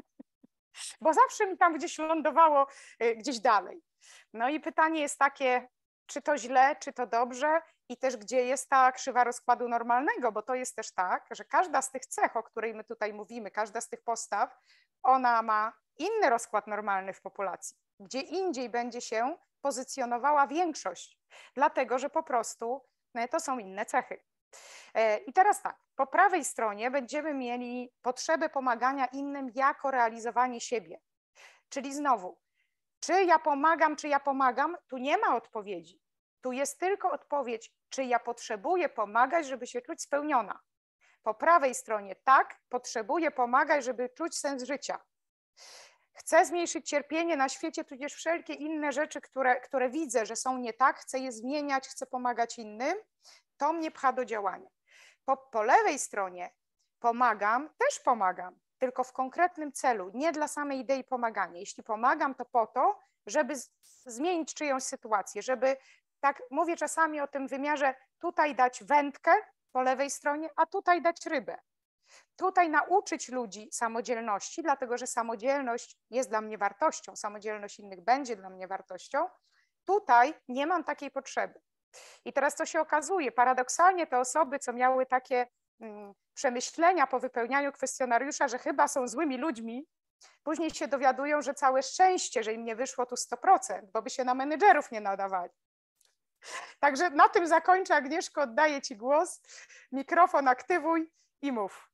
bo zawsze mi tam gdzieś lądowało gdzieś dalej. No i pytanie jest takie, czy to źle, czy to dobrze i też gdzie jest ta krzywa rozkładu normalnego, bo to jest też tak, że każda z tych cech, o której my tutaj mówimy, każda z tych postaw, ona ma inny rozkład normalny w populacji. Gdzie indziej będzie się pozycjonowała większość, dlatego że po prostu to są inne cechy. I teraz tak, po prawej stronie będziemy mieli potrzebę pomagania innym jako realizowanie siebie. Czyli znowu, czy ja pomagam, czy ja pomagam, tu nie ma odpowiedzi. Tu jest tylko odpowiedź, czy ja potrzebuję pomagać, żeby się czuć spełniona. Po prawej stronie tak, potrzebuję pomagać, żeby czuć sens życia. Chcę zmniejszyć cierpienie na świecie, tudzież wszelkie inne rzeczy, które, które widzę, że są nie tak, chcę je zmieniać, chcę pomagać innym, to mnie pcha do działania. Po, po lewej stronie pomagam, też pomagam, tylko w konkretnym celu, nie dla samej idei pomagania. Jeśli pomagam, to po to, żeby z, zmienić czyjąś sytuację, żeby, tak mówię czasami o tym wymiarze, tutaj dać wędkę po lewej stronie, a tutaj dać rybę. Tutaj nauczyć ludzi samodzielności, dlatego że samodzielność jest dla mnie wartością, samodzielność innych będzie dla mnie wartością. Tutaj nie mam takiej potrzeby. I teraz co się okazuje? Paradoksalnie te osoby, co miały takie mm, przemyślenia po wypełnianiu kwestionariusza, że chyba są złymi ludźmi, później się dowiadują, że całe szczęście, że im nie wyszło tu sto procent, bo by się na menedżerów nie nadawali. Także na tym zakończę. Agnieszko, oddaję Ci głos. Mikrofon aktywuj i mów.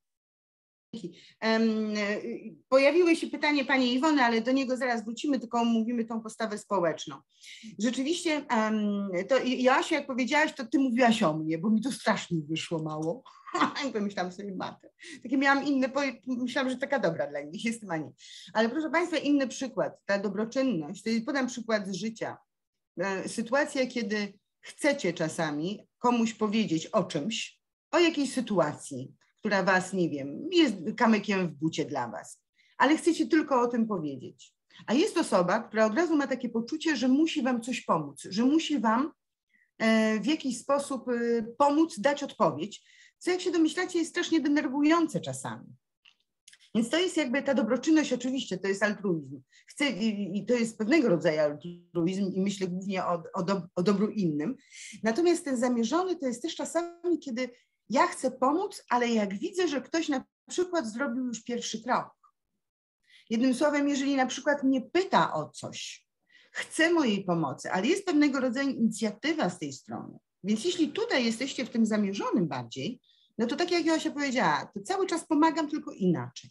Pojawiły się pytanie pani Iwony, ale do niego zaraz wrócimy, tylko omówimy tą postawę społeczną. Rzeczywiście, to Joasiu, jak powiedziałaś, to ty mówiłaś o mnie, bo mi to strasznie wyszło mało. Pomyślałam sobie, matę. Takie miałam inne, myślałam, że taka dobra dla nich, jestem, a nie. Ale proszę państwa, inny przykład, ta dobroczynność, to podam przykład z życia. Sytuacja, kiedy chcecie czasami komuś powiedzieć o czymś, o jakiejś sytuacji, która was, nie wiem, jest kamykiem w bucie dla was, ale chcecie tylko o tym powiedzieć. A jest osoba, która od razu ma takie poczucie, że musi wam coś pomóc, że musi wam w jakiś sposób pomóc, dać odpowiedź, co jak się domyślacie jest strasznie denerwujące czasami. Więc to jest jakby ta dobroczynność, oczywiście, to jest altruizm. Chcę, i, i to jest pewnego rodzaju altruizm i myślę głównie o, o, do, o dobru innym. Natomiast ten zamierzony to jest też czasami, kiedy ja chcę pomóc, ale jak widzę, że ktoś na przykład zrobił już pierwszy krok. Jednym słowem, jeżeli na przykład mnie pyta o coś, chce mojej pomocy, ale jest pewnego rodzaju inicjatywa z tej strony. Więc jeśli tutaj jesteście w tym zamierzonym bardziej, no to tak jak Joasia powiedziała, to cały czas pomagam, tylko inaczej.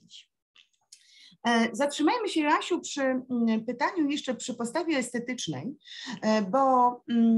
Zatrzymajmy się, Joasiu, przy pytaniu jeszcze przy postawie estetycznej, bo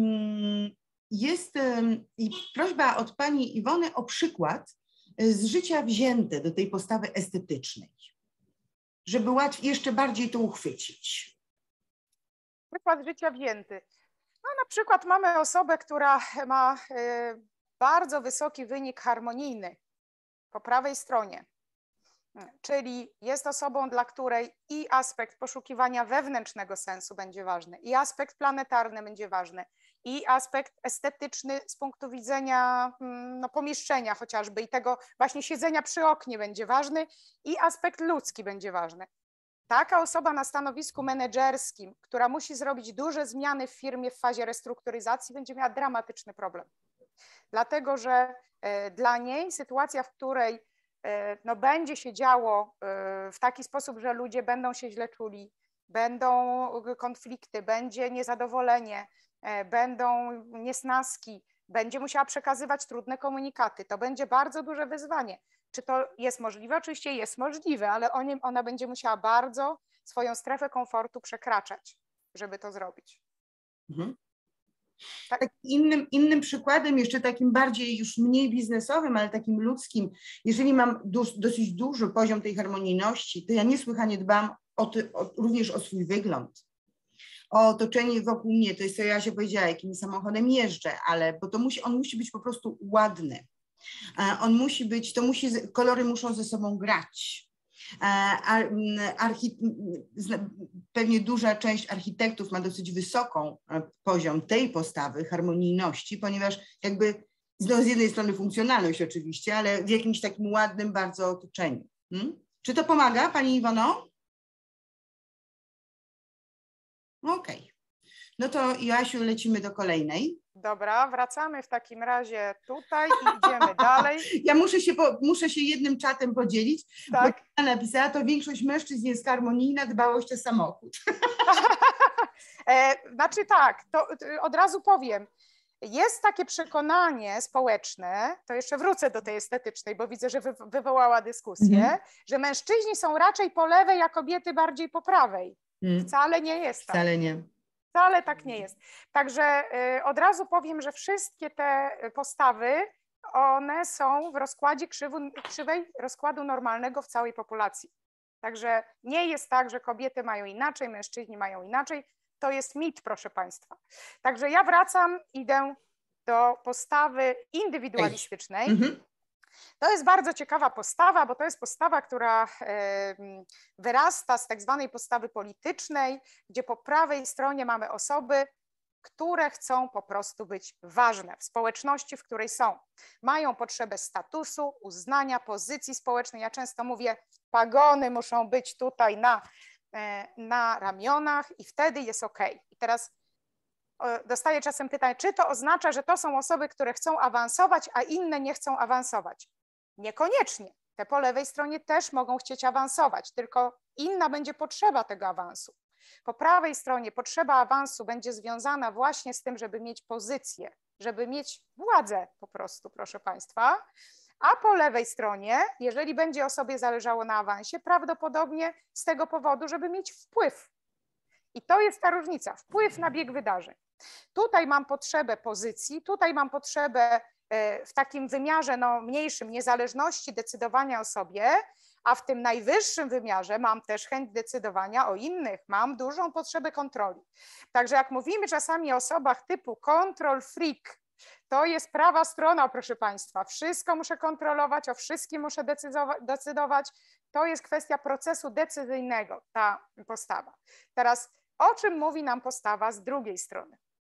jest i prośba od pani Iwony o przykład z życia wzięty do tej postawy estetycznej, żeby łatwiej jeszcze bardziej to uchwycić. Przykład życia wzięty. No, na przykład mamy osobę, która ma bardzo wysoki wynik harmonijny po prawej stronie, czyli jest osobą, dla której i aspekt poszukiwania wewnętrznego sensu będzie ważny, i aspekt planetarny będzie ważny, i aspekt estetyczny z punktu widzenia no, pomieszczenia chociażby i tego właśnie siedzenia przy oknie będzie ważny, i aspekt ludzki będzie ważny. Taka osoba na stanowisku menedżerskim, która musi zrobić duże zmiany w firmie w fazie restrukturyzacji, będzie miała dramatyczny problem. Dlatego, że dla niej sytuacja, w której no, będzie się działo w taki sposób, że ludzie będą się źle czuli, będą konflikty, będzie niezadowolenie, będą niesnaski, będzie musiała przekazywać trudne komunikaty. To będzie bardzo duże wyzwanie. Czy to jest możliwe? Oczywiście jest możliwe, ale ona będzie musiała bardzo swoją strefę komfortu przekraczać, żeby to zrobić. Mhm. Tak. Innym, innym przykładem, jeszcze takim bardziej już mniej biznesowym, ale takim ludzkim, jeżeli mam dos, dosyć duży poziom tej harmonijności, to ja niesłychanie dbam o ty, o, również o swój wygląd, o otoczenie wokół mnie. To jest, co ja się powiedziała, jakim samochodem jeżdżę, ale bo to musi, on musi być po prostu ładny. On musi być, to musi, kolory muszą ze sobą grać. Archi, pewnie duża część architektów ma dosyć wysoką poziom tej postawy harmonijności, ponieważ jakby no z jednej strony funkcjonalność oczywiście, ale w jakimś takim ładnym bardzo otoczeniu. Hmm? Czy to pomaga, pani Iwono? Okej. Okay. No to Joasiu, lecimy do kolejnej. Dobra, wracamy w takim razie tutaj i idziemy dalej. Ja muszę się, po, muszę się jednym czatem podzielić, tak. Bo ja napisała, to większość mężczyzn jest harmonijna, dbałość o samochód. e, znaczy tak, to od razu powiem, Jest takie przekonanie społeczne, to jeszcze wrócę do tej estetycznej, bo widzę, że wy, wywołała dyskusję, mhm. że mężczyźni są raczej po lewej, a kobiety bardziej po prawej. Hmm. Wcale nie jest tak. Wcale nie. Wcale tak nie jest. Także y, od razu powiem, że wszystkie te postawy, one są w rozkładzie krzywu, krzywej rozkładu normalnego w całej populacji. Także nie jest tak, że kobiety mają inaczej, mężczyźni mają inaczej. To jest mit, proszę Państwa. Także ja wracam, idę do postawy indywidualistycznej. Mhm. To jest bardzo ciekawa postawa, bo to jest postawa, która wyrasta z tak zwanej postawy politycznej, gdzie po prawej stronie mamy osoby, które chcą po prostu być ważne w społeczności, w której są. Mają potrzebę statusu, uznania, pozycji społecznej. Ja często mówię, pagony muszą być tutaj na, na ramionach i wtedy jest ok. I teraz dostaję czasem pytanie, czy to oznacza, że to są osoby, które chcą awansować, a inne nie chcą awansować? Niekoniecznie. Te po lewej stronie też mogą chcieć awansować, tylko inna będzie potrzeba tego awansu. Po prawej stronie potrzeba awansu będzie związana właśnie z tym, żeby mieć pozycję, żeby mieć władzę po prostu, proszę Państwa. A po lewej stronie, jeżeli będzie osobie zależało na awansie, prawdopodobnie z tego powodu, żeby mieć wpływ. I to jest ta różnica, wpływ na bieg wydarzeń. Tutaj mam potrzebę pozycji, tutaj mam potrzebę w takim wymiarze no, mniejszym niezależności decydowania o sobie, a w tym najwyższym wymiarze mam też chęć decydowania o innych, mam dużą potrzebę kontroli. Także jak mówimy czasami o osobach typu control freak, to jest prawa strona, proszę Państwa, wszystko muszę kontrolować, o wszystkim muszę decydować, to jest kwestia procesu decyzyjnego, ta postawa. Teraz o czym mówi nam postawa z drugiej strony?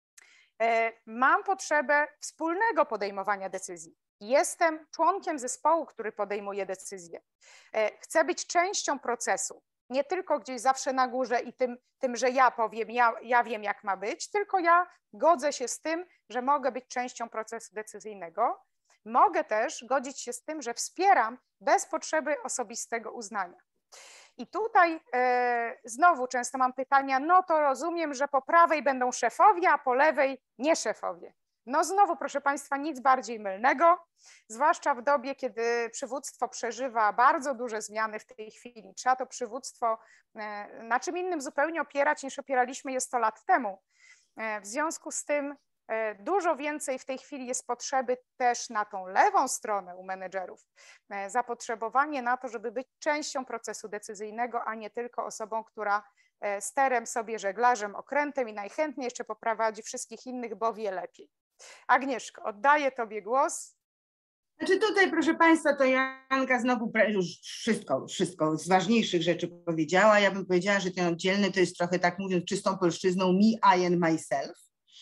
Mam potrzebę wspólnego podejmowania decyzji. Jestem członkiem zespołu, który podejmuje decyzje. Chcę być częścią procesu, nie tylko gdzieś zawsze na górze i tym, tym że ja powiem, ja, ja wiem jak ma być, tylko ja godzę się z tym, że mogę być częścią procesu decyzyjnego. Mogę też godzić się z tym, że wspieram bez potrzeby osobistego uznania. I tutaj e, znowu często mam pytania, no to rozumiem, że po prawej będą szefowie, a po lewej nie szefowie. No znowu, proszę Państwa, nic bardziej mylnego, zwłaszcza w dobie, kiedy przywództwo przeżywa bardzo duże zmiany w tej chwili. Trzeba to przywództwo e, na czym innym zupełnie opierać, niż opieraliśmy je sto lat temu. E, w związku z tym e, dużo więcej w tej chwili jest potrzeby też na tą lewą stronę u menedżerów. E, zapotrzebowanie na to, żeby być częścią procesu decyzyjnego, a nie tylko osobą, która e, sterem sobie, żeglarzem, okrętem i najchętniej jeszcze poprowadzi wszystkich innych, bo wie lepiej. Agnieszko, oddaję Tobie głos. Znaczy tutaj, proszę Państwa, to Janka znowu już wszystko, wszystko z ważniejszych rzeczy powiedziała. Ja bym powiedziała, że ten oddzielny to jest trochę, tak mówiąc czystą polszczyzną, me, I and myself.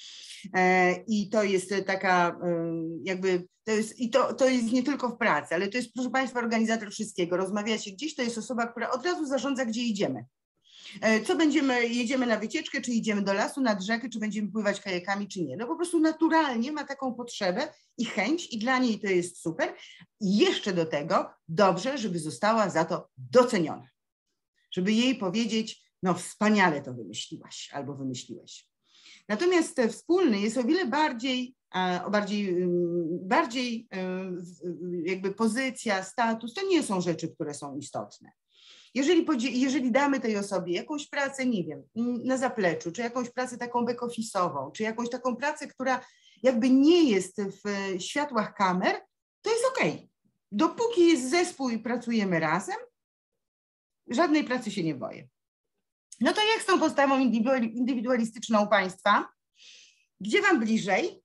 I to jest taka jakby, to jest, i to, to jest nie tylko w pracy, ale to jest, proszę Państwa, organizator wszystkiego. Rozmawia się gdzieś, to jest osoba, która od razu zarządza, gdzie idziemy. Co będziemy, jedziemy na wycieczkę, czy idziemy do lasu, nad rzekę, czy będziemy pływać kajakami, czy nie. No po prostu naturalnie ma taką potrzebę i chęć i dla niej to jest super. I jeszcze do tego dobrze, żeby została za to doceniona. Żeby jej powiedzieć, no wspaniale to wymyśliłaś albo wymyśliłeś. Natomiast wspólny jest o wiele bardziej, o bardziej, bardziej jakby pozycja, status, to nie są rzeczy, które są istotne. Jeżeli, jeżeli damy tej osobie jakąś pracę, nie wiem, na zapleczu, czy jakąś pracę taką back-office'ową, czy jakąś taką pracę, która jakby nie jest w światłach kamer, to jest okej. Dopóki jest zespół i pracujemy razem, żadnej pracy się nie boję. No to jak z tą postawą indywidualistyczną Państwa? Gdzie Wam bliżej?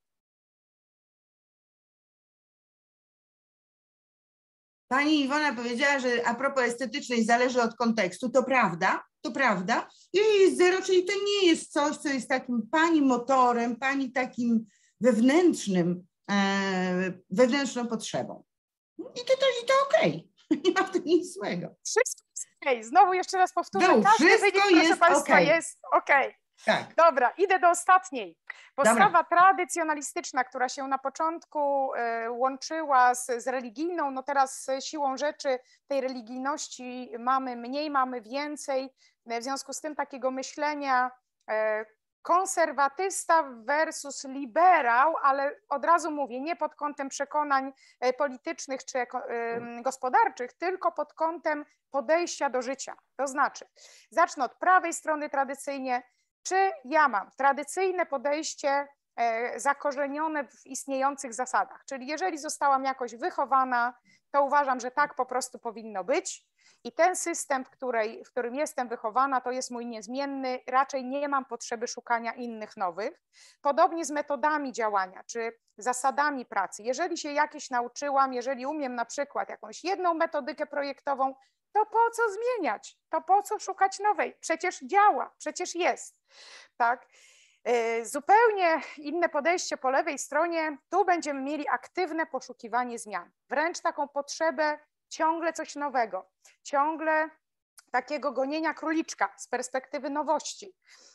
Pani Iwona powiedziała, że a propos estetycznej zależy od kontekstu. To prawda, to prawda. Jeżeli jest zero, czyli to nie jest coś, co jest takim pani motorem, pani takim wewnętrznym, e, wewnętrzną potrzebą. I to, to, i to okej. Okay. Nie ma w tym nic złego. Wszystko jest okej. Okay. Znowu jeszcze raz powtórzę. No, każdy wynik, proszę jest Państwa, okay. jest okej. Okay. Tak. Dobra, idę do ostatniej. Postawa Dobra. tradycjonalistyczna, która się na początku y, łączyła z, z religijną, no teraz siłą rzeczy tej religijności mamy mniej, mamy więcej. W związku z tym takiego myślenia y, konserwatysta versus liberał, ale od razu mówię, nie pod kątem przekonań politycznych czy gospodarczych, tylko pod kątem podejścia do życia. To znaczy, zacznę od prawej strony tradycyjnie, czy ja mam tradycyjne podejście zakorzenione w istniejących zasadach, czyli jeżeli zostałam jakoś wychowana, to uważam, że tak po prostu powinno być. I ten system, w, której, w którym jestem wychowana, to jest mój niezmienny, raczej nie mam potrzeby szukania innych nowych. Podobnie z metodami działania, czy zasadami pracy. Jeżeli się jakieś nauczyłam, jeżeli umiem na przykład jakąś jedną metodykę projektową, to po co zmieniać? To po co szukać nowej? Przecież działa, przecież jest. Tak? Zupełnie inne podejście po lewej stronie, tu będziemy mieli aktywne poszukiwanie zmian, wręcz taką potrzebę ciągle coś nowego, ciągle takiego gonienia króliczka z perspektywy nowości.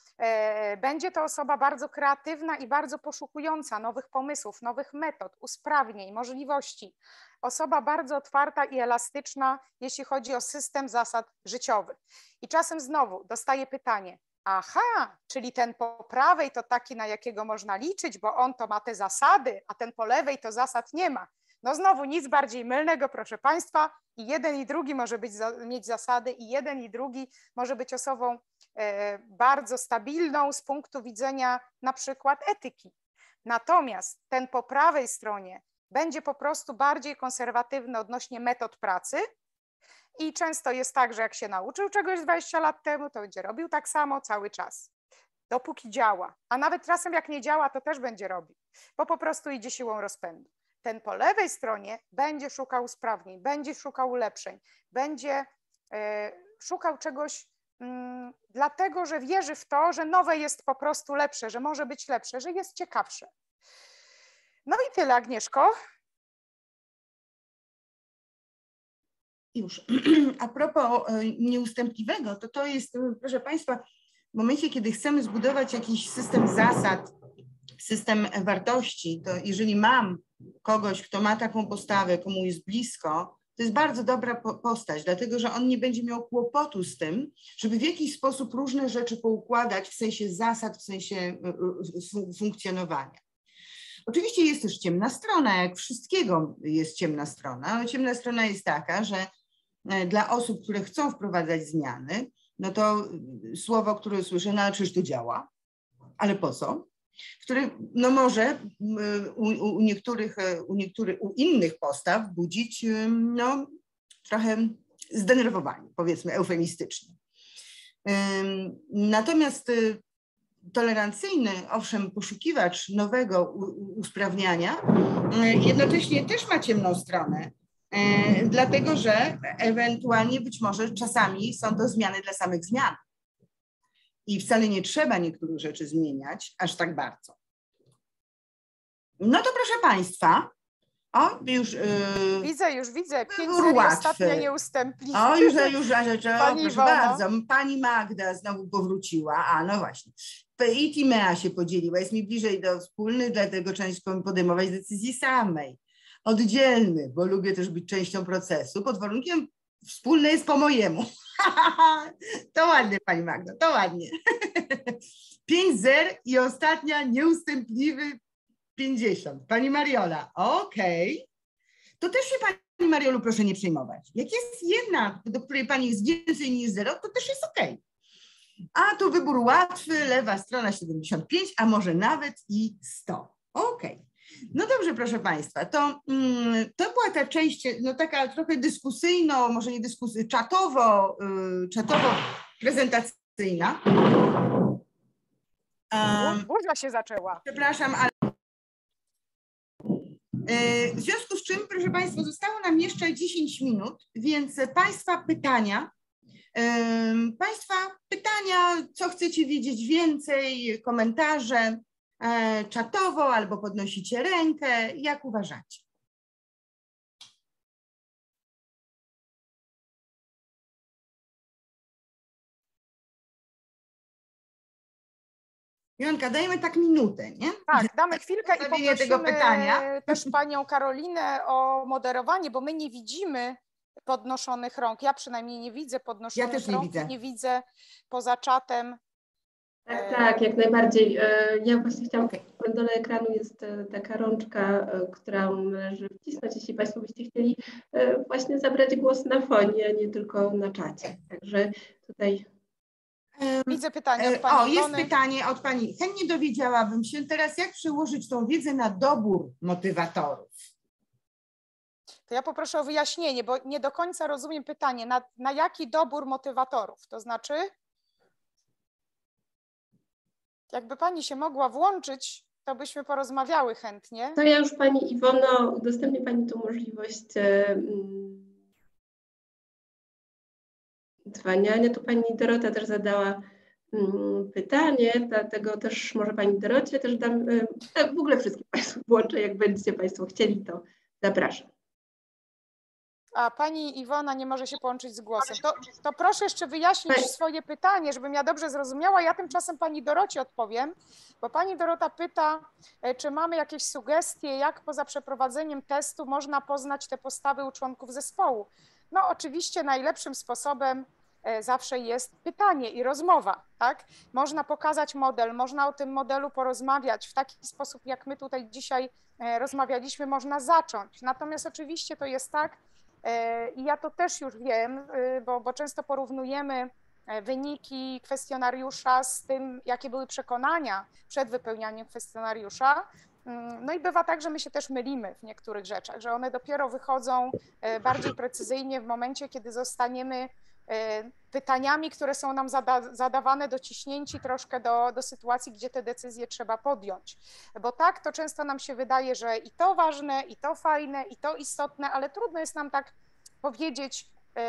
Będzie to osoba bardzo kreatywna i bardzo poszukująca nowych pomysłów, nowych metod, usprawnień, możliwości. Osoba bardzo otwarta i elastyczna, jeśli chodzi o system zasad życiowych. I czasem znowu dostaję pytanie, aha, czyli ten po prawej to taki, na jakiego można liczyć, bo on to ma te zasady, a ten po lewej to zasad nie ma. No znowu nic bardziej mylnego, proszę Państwa, i jeden i drugi może być, mieć zasady, i jeden i drugi może być osobą e, bardzo stabilną z punktu widzenia na przykład etyki. Natomiast ten po prawej stronie będzie po prostu bardziej konserwatywny odnośnie metod pracy i często jest tak, że jak się nauczył czegoś dwadzieścia lat temu, to będzie robił tak samo cały czas, dopóki działa. A nawet czasem jak nie działa, to też będzie robił, bo po prostu idzie siłą rozpędu. Ten po lewej stronie będzie szukał usprawnień, będzie szukał ulepszeń, będzie e, szukał czegoś mm, dlatego, że wierzy w to, że nowe jest po prostu lepsze, że może być lepsze, że jest ciekawsze. No i tyle, Agnieszko. Już. A propos nieustępliwego, to to jest, proszę Państwa, w momencie, kiedy chcemy zbudować jakiś system zasad, system wartości, to jeżeli mam kogoś, kto ma taką postawę, komu jest blisko, to jest bardzo dobra postać, dlatego że on nie będzie miał kłopotu z tym, żeby w jakiś sposób różne rzeczy poukładać w sensie zasad, w sensie funkcjonowania. Oczywiście jest też ciemna strona, jak wszystkiego jest ciemna strona. No, ciemna strona jest taka, że dla osób, które chcą wprowadzać zmiany, no to słowo, które słyszę, no ale czyż to działa? Ale po co? Które no może u, u, niektórych, u niektórych, u innych postaw budzić no, trochę zdenerwowanie, powiedzmy eufemistycznie. Natomiast tolerancyjny, owszem, poszukiwacz nowego usprawniania jednocześnie też ma ciemną stronę, dlatego że ewentualnie być może czasami są to zmiany dla samych zmian. I wcale nie trzeba niektórych rzeczy zmieniać aż tak bardzo. No to proszę Państwa, o już... Yy, widzę, już widzę, pięć ostatnia nieustępliwy. O, już, już, już o, proszę bardzo, pani Magda znowu powróciła, a no właśnie. I Timea się podzieliła, jest mi bliżej do wspólnych, dlatego część podejmować decyzji samej. Oddzielny, bo lubię też być częścią procesu, pod warunkiem wspólne jest po mojemu. To ładnie, pani Magda, to ładnie. pięć zer i ostatnia nieustępliwy pięćdziesiąt. Pani Mariola, okej. Okay. To też się pani Mariolu proszę nie przejmować. Jak jest jedna, do której pani jest więcej niż zero, to też jest okej. Okay. A tu wybór łatwy, lewa strona siedemdziesiąt pięć, a może nawet i sto. Okej. Okay. No dobrze, proszę Państwa, to, mm, to była ta część, no taka trochę dyskusyjno, może nie dyskusyjno, czatowo, y, czatowo prezentacyjna. Um, Burza się zaczęła. Przepraszam, ale y, w związku z czym, proszę Państwa, zostało nam jeszcze dziesięć minut, więc Państwa pytania, y, Państwa pytania, co chcecie wiedzieć więcej, komentarze, czatowo albo podnosicie rękę, jak uważacie? Joanka, dajemy tak minutę, nie? Tak, damy chwilkę i poprosimy tego pytania. Też panią Karolinę o moderowanie, bo my nie widzimy podnoszonych rąk. Ja przynajmniej nie widzę podnoszonych ja też nie rąk, widzę. nie widzę poza czatem Tak, tak, jak najbardziej. Ja właśnie chciałam, na dole ekranu jest taka rączka, którą należy wcisnąć, jeśli Państwo byście chcieli właśnie zabrać głos na fonie, a nie tylko na czacie. Także tutaj... Widzę pytanie od Pani O, jest Iwony. pytanie od Pani. Chętnie dowiedziałabym się teraz, jak przełożyć tą wiedzę na dobór motywatorów. To ja poproszę o wyjaśnienie, bo nie do końca rozumiem pytanie. Na, na jaki dobór motywatorów? To znaczy... Jakby Pani się mogła włączyć, to byśmy porozmawiały chętnie. To ja już Pani Iwono, udostępnię Pani tu możliwość dzwoniania. Tu Pani Dorota też zadała pytanie, dlatego też może Pani Dorocie też dam, w ogóle wszystkich Państwu włączę, jak będziecie Państwo chcieli, to zapraszam. A Pani Iwona nie może się połączyć z głosem. To, to proszę jeszcze wyjaśnić Pani... swoje pytanie, żebym ja dobrze zrozumiała. Ja tymczasem Pani Dorocie odpowiem, bo Pani Dorota pyta, czy mamy jakieś sugestie, jak poza przeprowadzeniem testu można poznać te postawy u członków zespołu. No oczywiście najlepszym sposobem zawsze jest pytanie i rozmowa, tak? Można pokazać model, można o tym modelu porozmawiać w taki sposób, jak my tutaj dzisiaj rozmawialiśmy, można zacząć. Natomiast oczywiście to jest tak, i ja to też już wiem, bo, bo często porównujemy wyniki kwestionariusza z tym, jakie były przekonania przed wypełnianiem kwestionariusza. No i bywa tak, że my się też mylimy w niektórych rzeczach, że one dopiero wychodzą bardziej precyzyjnie w momencie, kiedy zostaniemy pytaniami, które są nam zada zadawane, dociśnięci troszkę do, do sytuacji, gdzie te decyzje trzeba podjąć. Bo tak, to często nam się wydaje, że i to ważne, i to fajne, i to istotne, ale trudno jest nam tak powiedzieć,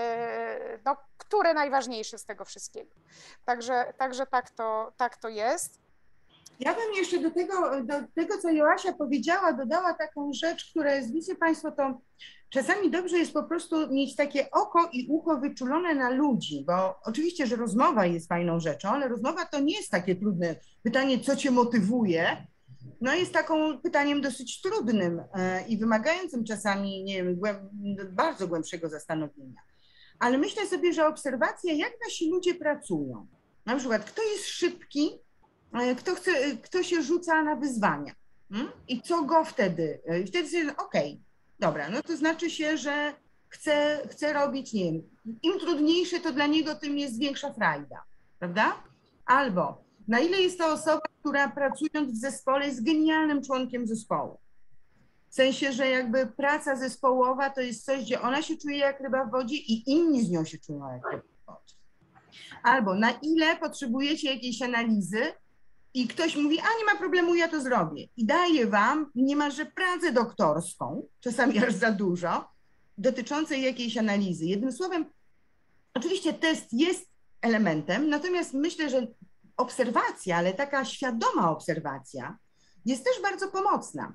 no, które najważniejsze z tego wszystkiego. Także, także tak, to, tak to jest. Ja bym jeszcze do tego, do tego, co Joasia powiedziała, dodała taką rzecz, która jest, wiecie Państwo, to czasami dobrze jest po prostu mieć takie oko i ucho wyczulone na ludzi, bo oczywiście, że rozmowa jest fajną rzeczą, ale rozmowa to nie jest takie trudne. Pytanie, co Cię motywuje, no jest taką pytaniem dosyć trudnym i wymagającym czasami, nie wiem, głęb, bardzo głębszego zastanowienia. Ale myślę sobie, że obserwacja, jak nasi ludzie pracują. Na przykład, kto jest szybki, Kto, chce, kto się rzuca na wyzwania hmm? I co go wtedy, i wtedy sobie, okej, okay, dobra, no to znaczy się, że chce, chce robić, nie wiem, im trudniejsze, to dla niego tym jest większa frajda, prawda? Albo na ile jest to osoba, która pracując w zespole jest genialnym członkiem zespołu. W sensie, że jakby praca zespołowa to jest coś, gdzie ona się czuje jak ryba w wodzie i inni z nią się czują jak ryba w wodzie. Albo na ile potrzebujecie jakiejś analizy, i ktoś mówi, a nie ma problemu, ja to zrobię. I daje wam niemalże pracę doktorską, czasami aż za dużo, dotyczącej jakiejś analizy. Jednym słowem, oczywiście test jest elementem, natomiast myślę, że obserwacja, ale taka świadoma obserwacja jest też bardzo pomocna.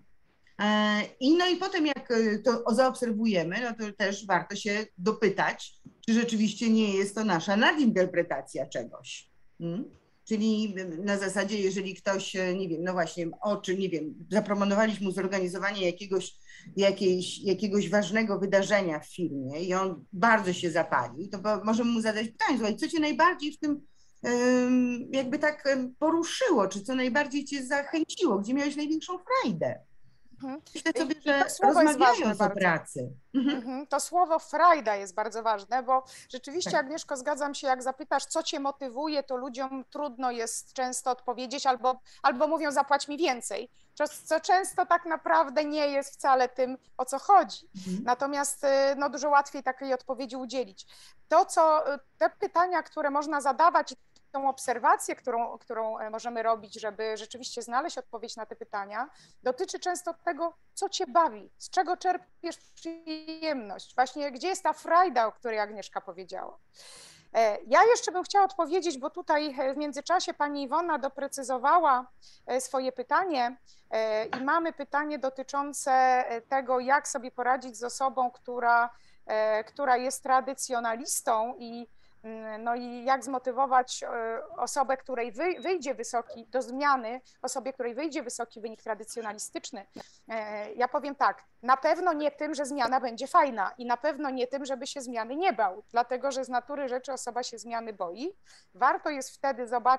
I no i potem jak to zaobserwujemy, no to też warto się dopytać, czy rzeczywiście nie jest to nasza nadinterpretacja czegoś. Hmm? Czyli na zasadzie, jeżeli ktoś, nie wiem, no właśnie oczy, nie wiem, zaproponowaliśmy mu zorganizowanie jakiegoś, jakiejś, jakiegoś ważnego wydarzenia w firmie i on bardzo się zapalił, to możemy mu zadać pytanie, słuchaj, co cię najbardziej w tym jakby tak poruszyło, czy co najbardziej cię zachęciło, gdzie miałeś największą frajdę? Myślę sobie, że rozmawiając o pracy. Mhm. To słowo frajda jest bardzo ważne, bo rzeczywiście, tak. Agnieszko, zgadzam się, jak zapytasz, co cię motywuje, to ludziom trudno jest często odpowiedzieć albo, albo mówią, zapłać mi więcej, co często tak naprawdę nie jest wcale tym, o co chodzi. Mhm. Natomiast no, dużo łatwiej takiej odpowiedzi udzielić. To, co te pytania, które można zadawać, tą obserwację, którą, którą możemy robić, żeby rzeczywiście znaleźć odpowiedź na te pytania, dotyczy często tego, co cię bawi, z czego czerpiesz przyjemność, właśnie gdzie jest ta frajda, o której Agnieszka powiedziała. Ja jeszcze bym chciała odpowiedzieć, bo tutaj w międzyczasie pani Iwona doprecyzowała swoje pytanie i mamy pytanie dotyczące tego, jak sobie poradzić z osobą, która, która jest tradycjonalistą i no i jak zmotywować osobę, której wyjdzie wysoki, do zmiany, osobie, której wyjdzie wysoki wynik tradycjonalistyczny. Ja powiem tak, na pewno nie tym, że zmiana będzie fajna i na pewno nie tym, żeby się zmiany nie bał, dlatego że z natury rzeczy osoba się zmiany boi. Warto jest wtedy zobaczyć,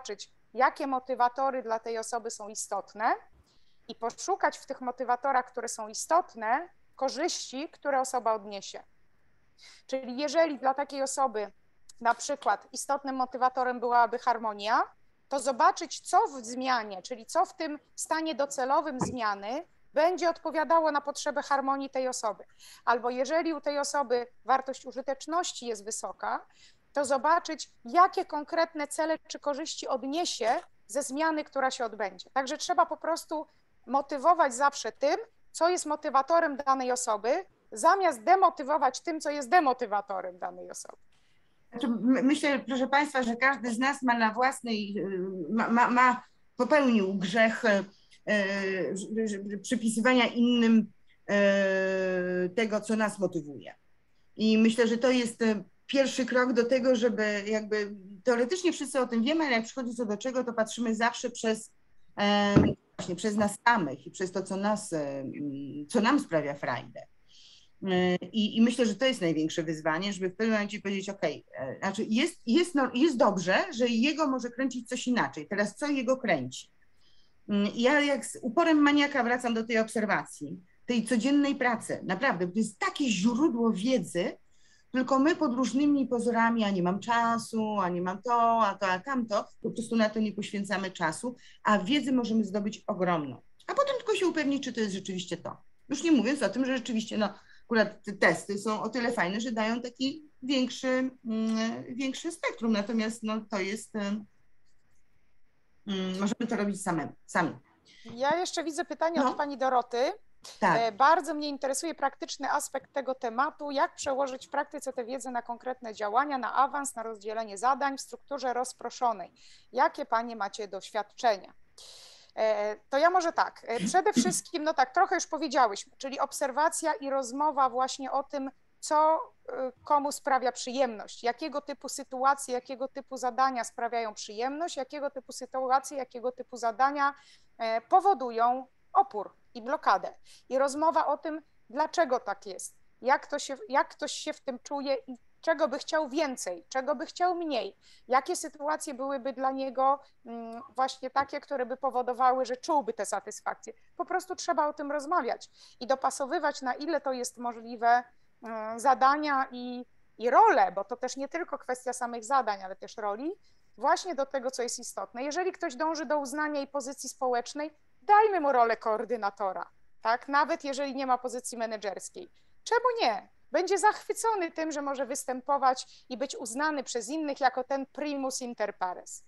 jakie motywatory dla tej osoby są istotne i poszukać w tych motywatorach, które są istotne, korzyści, które osoba odniesie. Czyli jeżeli dla takiej osoby na przykład istotnym motywatorem byłaby harmonia, to zobaczyć, co w zmianie, czyli co w tym stanie docelowym zmiany będzie odpowiadało na potrzebę harmonii tej osoby. Albo jeżeli u tej osoby wartość użyteczności jest wysoka, to zobaczyć, jakie konkretne cele czy korzyści odniesie ze zmiany, która się odbędzie. Także trzeba po prostu motywować zawsze tym, co jest motywatorem danej osoby, zamiast demotywować tym, co jest demotywatorem danej osoby. Znaczy, myślę, proszę Państwa, że każdy z nas ma na własnej, ma, ma, ma popełnił grzech e, e, przypisywania innym e, tego, co nas motywuje. I myślę, że to jest pierwszy krok do tego, żeby jakby teoretycznie wszyscy o tym wiemy, ale jak przychodzi co do czego, to patrzymy zawsze przez e, właśnie przez nas samych i przez to, co nas, e, co nam sprawia frajdę. I, I myślę, że to jest największe wyzwanie, żeby w pewnym momencie powiedzieć, ok, znaczy jest, jest, no, jest dobrze, że jego może kręcić coś inaczej. Teraz co jego kręci? Ja jak z uporem maniaka wracam do tej obserwacji, tej codziennej pracy, naprawdę, bo to jest takie źródło wiedzy, tylko my pod różnymi pozorami, a nie mam czasu, a nie mam to, a to, a tamto, po prostu na to nie poświęcamy czasu, a wiedzy możemy zdobyć ogromną. A potem tylko się upewnić, czy to jest rzeczywiście to. Już nie mówiąc o tym, że rzeczywiście, no, akurat te testy są o tyle fajne, że dają taki większy, większy spektrum, natomiast no, to jest, możemy to robić samemu, sami. Ja jeszcze widzę pytanie no. od pani Doroty. Tak. Bardzo mnie interesuje praktyczny aspekt tego tematu, jak przełożyć w praktyce tę wiedzę na konkretne działania, na awans, na rozdzielenie zadań w strukturze rozproszonej. Jakie panie macie doświadczenia? To ja może tak, przede wszystkim, no tak, trochę już powiedziałyśmy, czyli obserwacja i rozmowa właśnie o tym, co komu sprawia przyjemność, jakiego typu sytuacje, jakiego typu zadania sprawiają przyjemność, jakiego typu sytuacje, jakiego typu zadania powodują opór i blokadę. I rozmowa o tym, dlaczego tak jest, jak, to się, jak ktoś się w tym czuje i czego by chciał więcej, czego by chciał mniej, jakie sytuacje byłyby dla niego właśnie takie, które by powodowały, że czułby tę satysfakcję. Po prostu trzeba o tym rozmawiać i dopasowywać, na ile to jest możliwe, zadania i, i role, bo to też nie tylko kwestia samych zadań, ale też roli, właśnie do tego, co jest istotne. Jeżeli ktoś dąży do uznania i pozycji społecznej, dajmy mu rolę koordynatora, tak? Nawet jeżeli nie ma pozycji menedżerskiej. Czemu nie? Będzie zachwycony tym, że może występować i być uznany przez innych jako ten primus inter pares.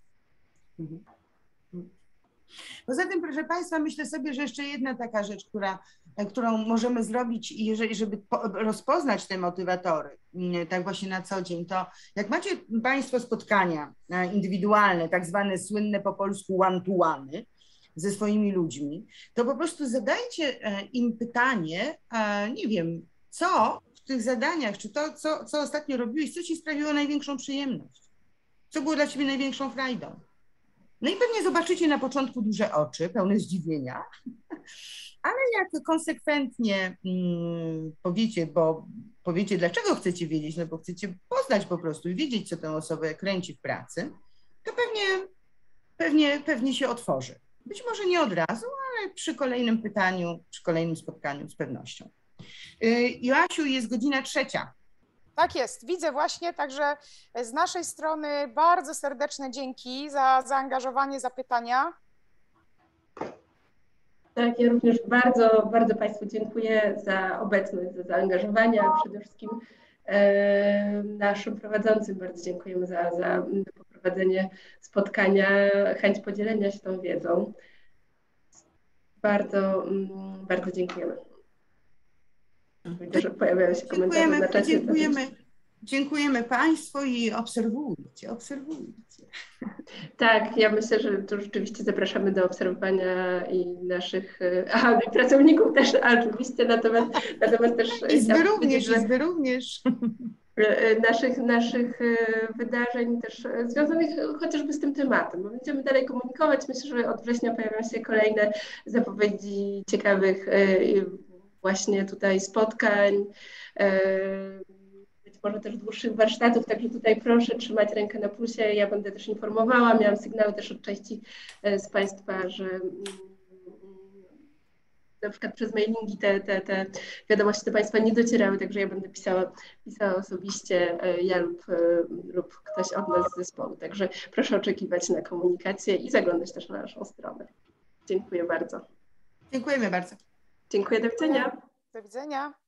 Poza tym, proszę Państwa, myślę sobie, że jeszcze jedna taka rzecz, która, którą możemy zrobić, jeżeli, żeby rozpoznać te motywatory, tak właśnie na co dzień, to jak macie Państwo spotkania indywidualne, tak zwane słynne po polsku one-to-one ze swoimi ludźmi, to po prostu zadajcie im pytanie, nie wiem, co w tych zadaniach, czy to, co, co ostatnio robiłeś, co Ci sprawiło największą przyjemność? Co było dla Ciebie największą frajdą? No i pewnie zobaczycie na początku duże oczy, pełne zdziwienia, ale jak konsekwentnie mm, powiecie, bo powiecie, dlaczego chcecie wiedzieć, no bo chcecie poznać po prostu i wiedzieć, co tę osobę kręci w pracy, to pewnie, pewnie, pewnie się otworzy. Być może nie od razu, ale przy kolejnym pytaniu, przy kolejnym spotkaniu z pewnością. Joasiu, jest godzina trzecia. Tak jest, widzę właśnie, także z naszej strony bardzo serdeczne dzięki za zaangażowanie, za pytania. Tak, ja również bardzo, bardzo Państwu dziękuję za obecność, za zaangażowanie, a przede wszystkim e, naszym prowadzącym bardzo dziękujemy za, za poprowadzenie spotkania, chęć podzielenia się tą wiedzą. Bardzo, bardzo dziękujemy. Widzę, że pojawiają się komentarze na czacie. Dziękujemy, dziękujemy Państwu i obserwujcie, obserwujcie. Tak, ja myślę, że tu rzeczywiście zapraszamy do obserwowania i naszych, aha, i pracowników też oczywiście, natomiast, natomiast też... Izby również, że, izby również. Naszych, naszych wydarzeń też związanych chociażby z tym tematem, bo będziemy dalej komunikować. Myślę, że od września pojawią się kolejne zapowiedzi ciekawych właśnie tutaj spotkań. Być być może też dłuższych warsztatów, także tutaj proszę trzymać rękę na pulsie, ja będę też informowała, miałam sygnały też od części z Państwa, że na przykład przez mailingi te, te, te wiadomości do Państwa nie docierały, także ja będę pisała, pisała osobiście, ja lub, lub ktoś od nas z zespołu. Także proszę oczekiwać na komunikację i zaglądać też na naszą stronę. Dziękuję bardzo. Dziękujemy bardzo. Dziękuję, do widzenia. Do widzenia.